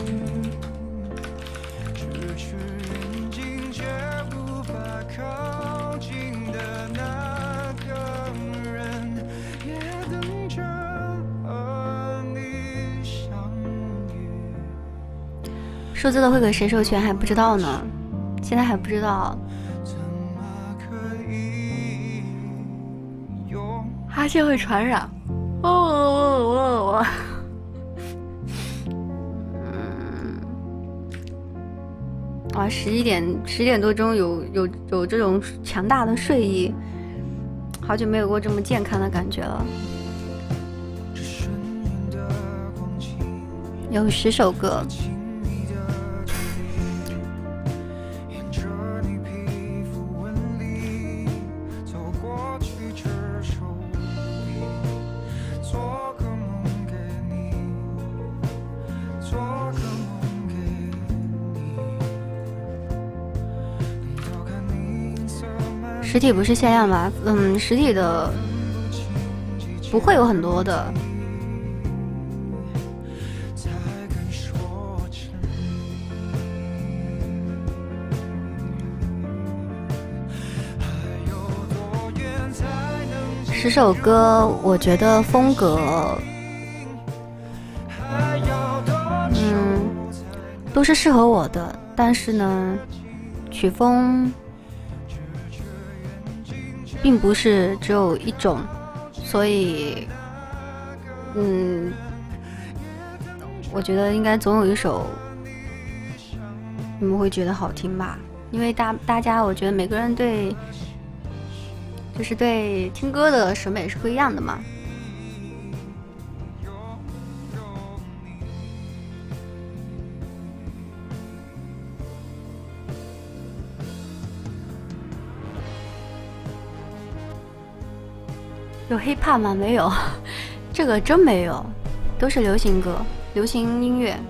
数字的会给谁授权还不知道呢，现在还不知道。哈欠会传染。哦哦哦哦。嗯。哇，十一点十点多钟有有有这种强大的睡意，好久没有过这么健康的感觉了。有十首歌。实体不是限量吧？嗯，实体的不会有很多的。十首歌，我觉得风格，嗯，都是适合我的，但是呢，曲风并不是只有一种，所以，嗯，我觉得应该总有一首你们会觉得好听吧，因为大大家，我觉得每个人对。就是对听歌的审美是不一样的嘛。 有 hiphop 吗？没有，这个真没有，都是流行歌、流行音乐。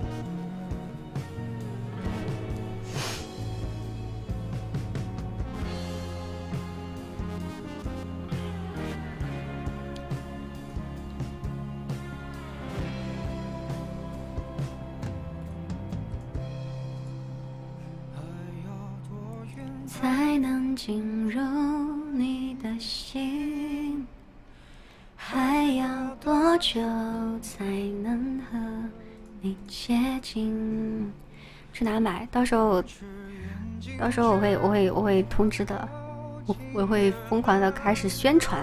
才能进入你的心，还要多久才能和你接近？去哪买？到时候，到时候我会，我会，我会通知的。我我会疯狂的开始宣传。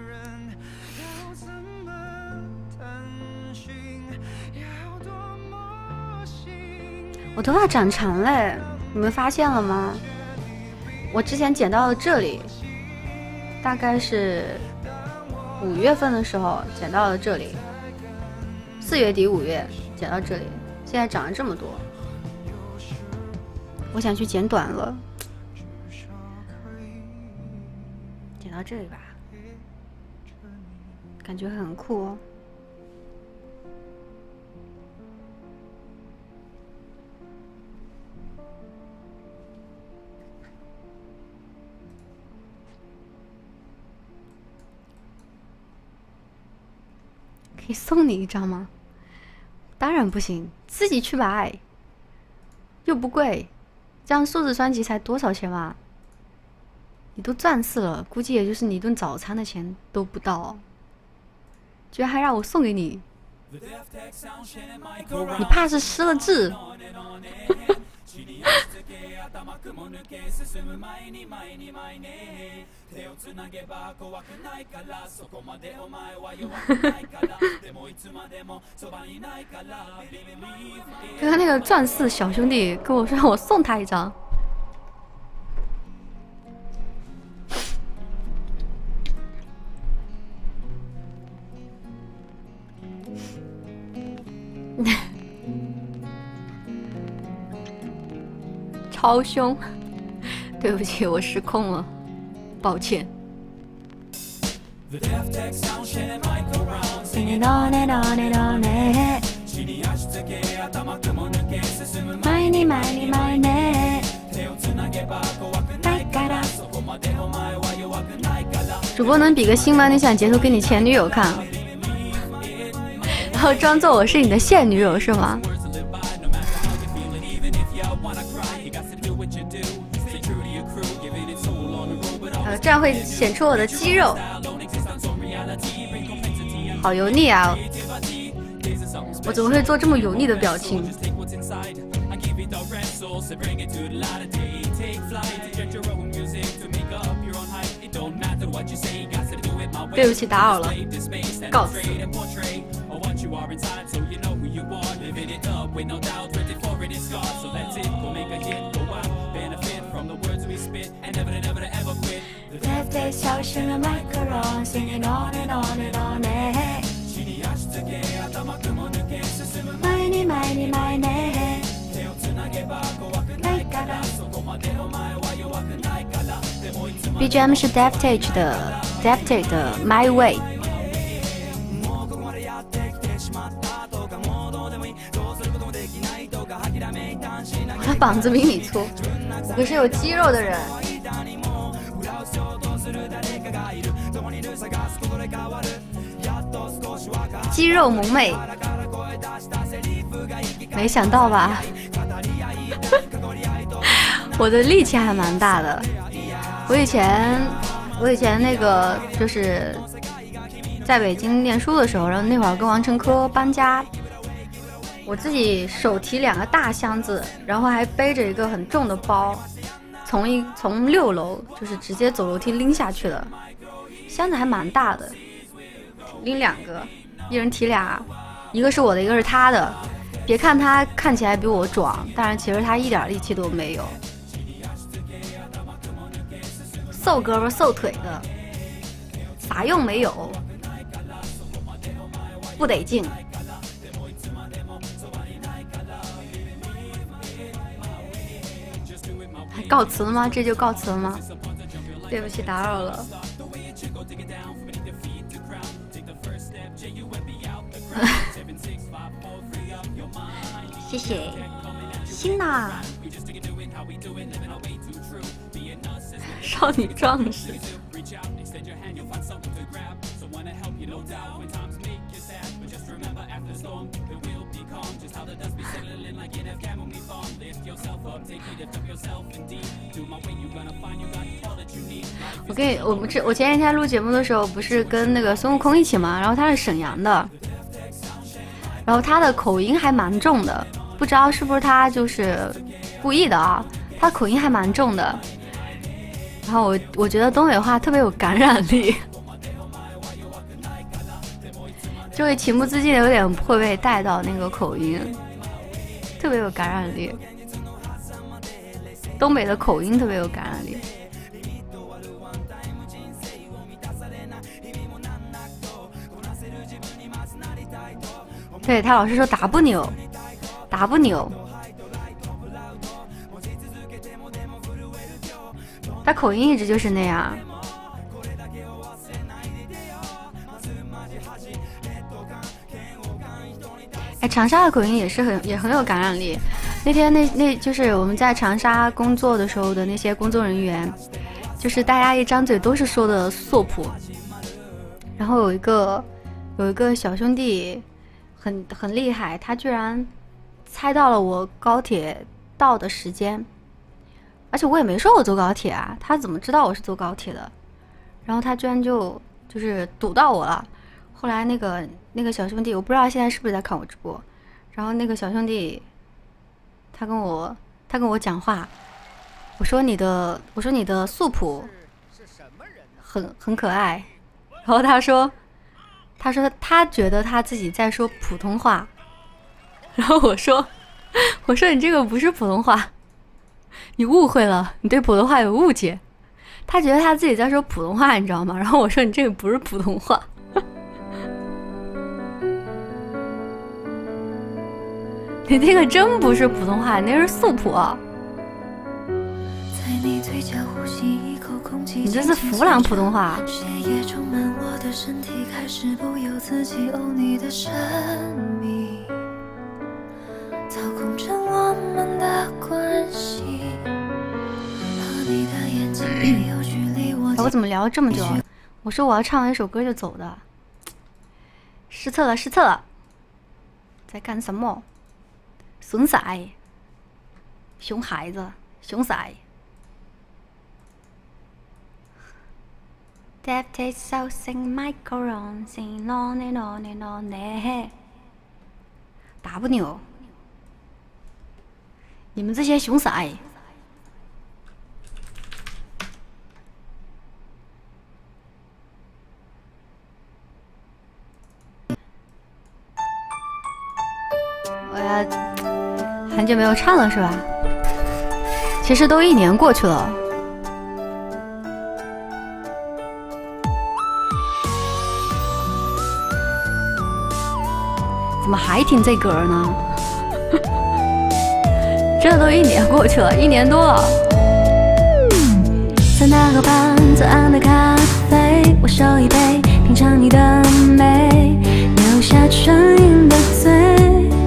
我头发长长嘞，你们发现了吗？我之前剪到了这里，大概是五月份的时候剪到了这里，四月底五月剪到这里，现在长了这么多，我想去剪短了，剪到这里吧，感觉很酷哦。可以送你一张吗？当然不行，自己去买，又不贵。这样数字专辑才多少钱嘛？你都钻石了，估计也就是你一顿早餐的钱都不到，居然还让我送给你，你怕是失了智？刚刚那个钻石小兄弟跟我说让我送他一张，超凶，对不起，我失控了，抱歉。主播能比个心吗？你想截图给你前女友看，然后装作我是你的现女友是吗？呃，这样会显出我的肌肉，好油腻啊！我怎么会做这么油腻的表情？对不起，打扰了，告辞。小心的麦克风 singing on and on and on 买你买你买你 B G M 是 Deftage 的 Deftage 的 My Way。 我的膀子比你粗，我可是有肌肉的人。肌肉萌妹，没想到吧？我的力气还蛮大的。我以前，我以前那个就是在北京念书的时候，然后那会儿跟王成科搬家，我自己手提两个大箱子，然后还背着一个很重的包，从一从六楼就是直接走楼梯拎下去的，箱子还蛮大的，拎两个，一人提俩，一个是我的，一个是他的。别看他看起来比我壮，但是其实他一点力气都没有，瘦胳膊瘦腿的，啥用没有，不得劲。告辞了吗？这就告辞了吗？对不起，打扰了。 谢谢辛娜少女壮士。我跟你，我不是我前几天录节目的时候，不是跟那个孙悟空一起嘛，然后他是沈阳的，然后他的口音还蛮重的，不知道是不是他就是故意的啊，他口音还蛮重的。然后我我觉得东北话特别有感染力，就会情不自禁的有点会被带到那个口音，特别有感染力。东北的口音特别有感染力。对，他老是说打不扭，打不扭。他口音一直就是那样。哎，长沙的口音也是很也很有感染力。那天那那就是我们在长沙工作的时候的那些工作人员，就是大家一张嘴都是说的索普，然后有一个有一个小兄弟很很厉害，他居然猜到了我高铁到的时间，而且我也没说我坐高铁啊，他怎么知道我是坐高铁的？然后他居然就就是堵到我了。后来那个那个小兄弟，我不知道现在是不是在看我直播，然后那个小兄弟。他跟我他跟我讲话，我说你的我说你的素朴很很可爱，然后他说他说他觉得他自己在说普通话，然后我说我说你这个不是普通话，你误会了，你对普通话有误解。他觉得他自己在说普通话，你知道吗？然后我说你这个不是普通话。你那个真不是普通话，你那是素朴啊！你这是弗朗普通话。我怎么聊了这么久？我说我要唱完一首歌就走的，失策了，失策了，在干什么？损色，熊孩子，熊色。That is so sing my coron sing no no no no no no。打不扭，你们这些熊色。我要。很久没有唱了是吧？其实都一年过去了。怎么还听这歌呢？这都一年过去了，一年多了。在那河畔左岸的咖啡，我手一杯，品尝你的美，留下唇印的嘴。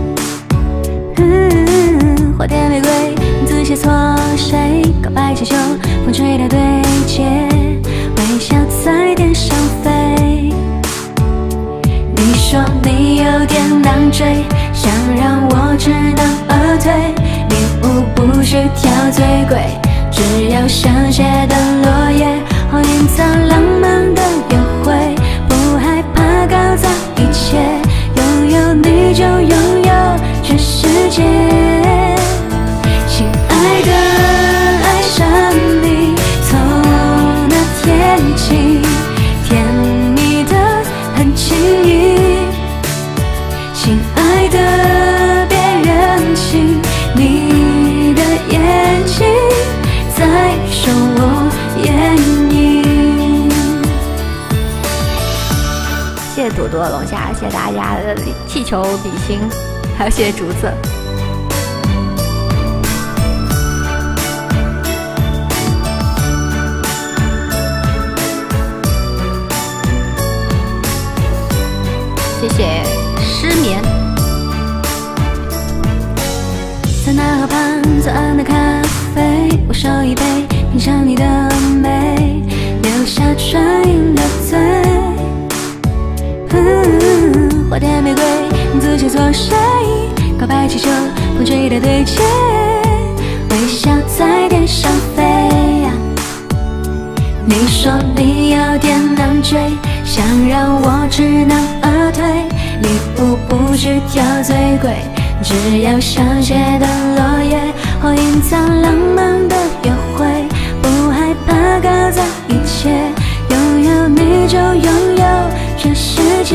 花店玫瑰，字写错谁？告白气球，风吹的对接，微笑在天上飞。你说你有点难追，想让我知难而退。礼物不需挑最贵，只要香榭的落叶，或营造浪漫的约会，不害怕搞砸一切，拥有你就拥有全世界。亲爱的，爱上你，从那天起，甜蜜的很轻易。亲爱的，别任性，你的眼睛在说我愿意。谢谢朵朵龙虾，谢谢大家的气球比心，还有谢谢竹子。谢谢失眠。 在那河畔左岸的咖啡，我手一杯，品尝你的美，留下唇印的嘴。嗯，花店玫瑰，自己做谁？告白气球，风吹的对街，微笑在天上飞。你说你有点难追，想让我知难而退，礼物不需挑最贵，只要香榭的落叶或隐藏浪漫的约会，不害怕搞砸一切，拥有你就拥有全世界。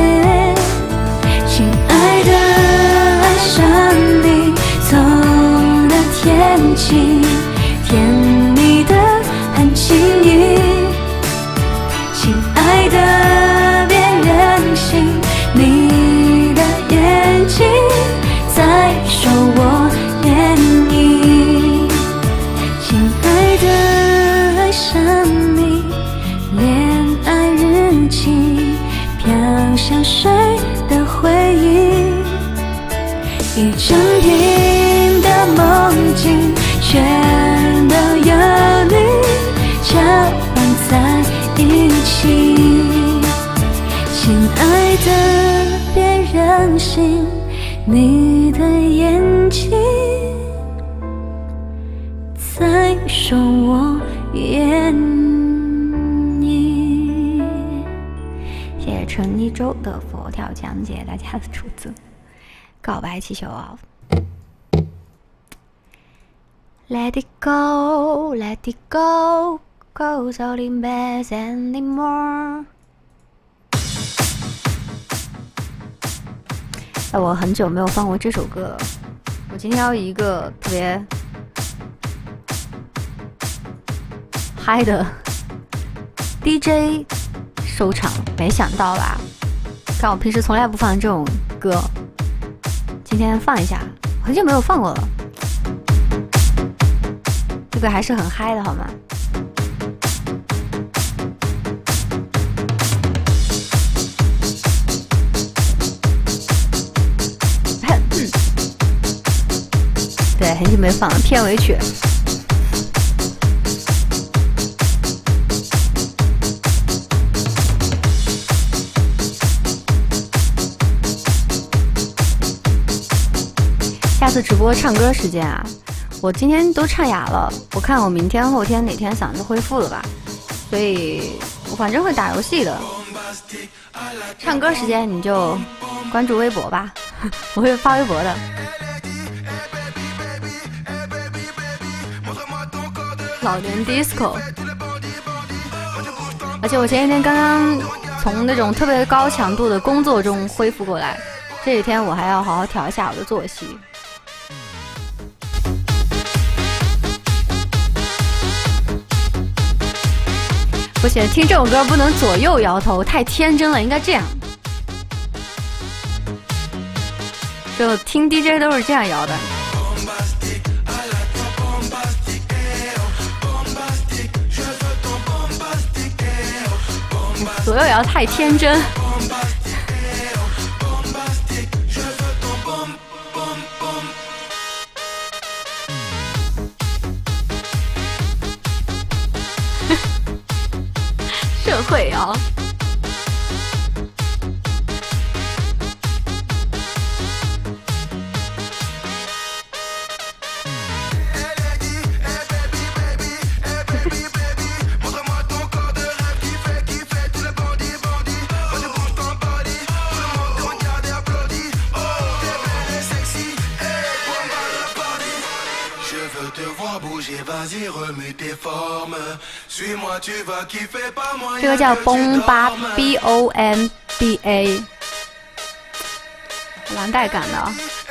亲爱的，爱上你送的天气，甜蜜的很轻易。亲爱的，别任性，你的眼睛在说我愿意。亲爱的，爱上你，恋爱日记飘香水的回忆，一整瓶的梦境全都有你交换在一起。亲爱的，别任性，你的眼睛在说我愿意。 谢谢陈一舟的佛跳墙，谢谢大家的出资。告白气球啊 ！Let it go, let it go, go so in bed anymore。哎，我很久没有放过这首歌，我今天要以一个特别嗨的 D J 收场，没想到吧？看我平时从来不放这种歌，今天放一下，很久没有放过了。这个还是很嗨的，好吗？对，很久没放了片尾曲。下次直播唱歌时间啊，我今天都唱哑了，我看我明天后天哪天嗓子恢复了吧，所以我反正会打游戏的。唱歌时间你就关注微博吧，我会发微博的。老年 disco， 而且我前几天刚刚从那种特别高强度的工作中恢复过来，这几天我还要好好调一下我的作息。不行，听这首歌不能左右摇头，太天真了，应该这样。就听 D J 都是这样摇的。左右摇太天真。社会摇。这个叫 Bomba B O M B A， 蓝带感的。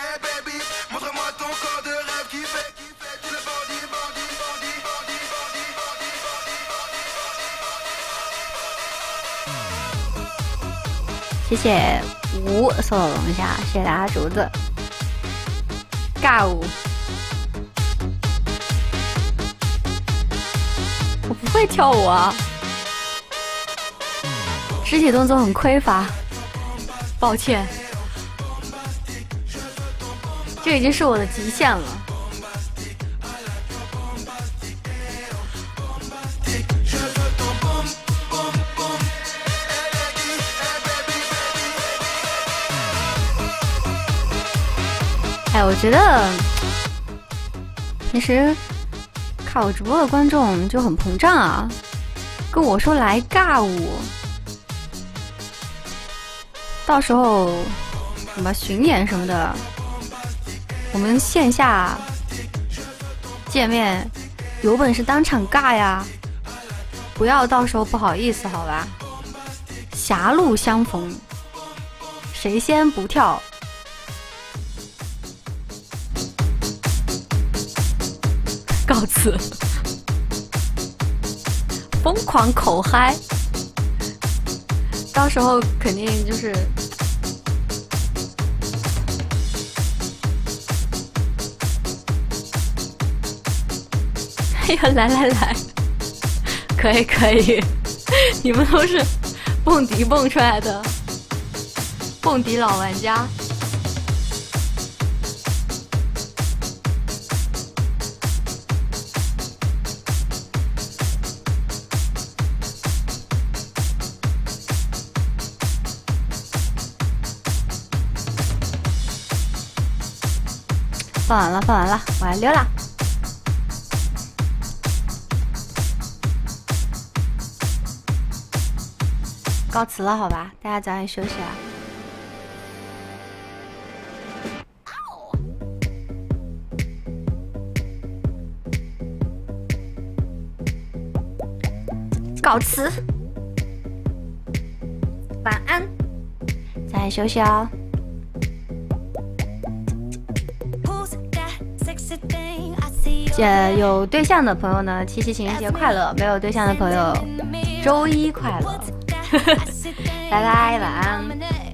谢谢吴送了龙虾，谢谢大家竹子。尬舞。我不会跳舞啊，肢体动作很匮乏，抱歉。 这已经是我的极限了。哎，我觉得平时看我直播的观众就很膨胀啊，跟我说来尬舞，到时候什么巡演什么的，我们线下见面，有本事当场尬呀，不要到时候不好意思，好吧？狭路相逢，谁先不跳？告辞，疯狂口嗨，到时候肯定就是，哎呀，来来来，可以可以，你们都是蹦迪蹦出来的，蹦迪老玩家。放完了，放完了，我要溜了。告辞了，好吧，大家早点休息啊。告辞，晚安，早点休息哦。呃，有对象的朋友呢，七夕情人节快乐；没有对象的朋友，周一快乐。拜拜，晚安。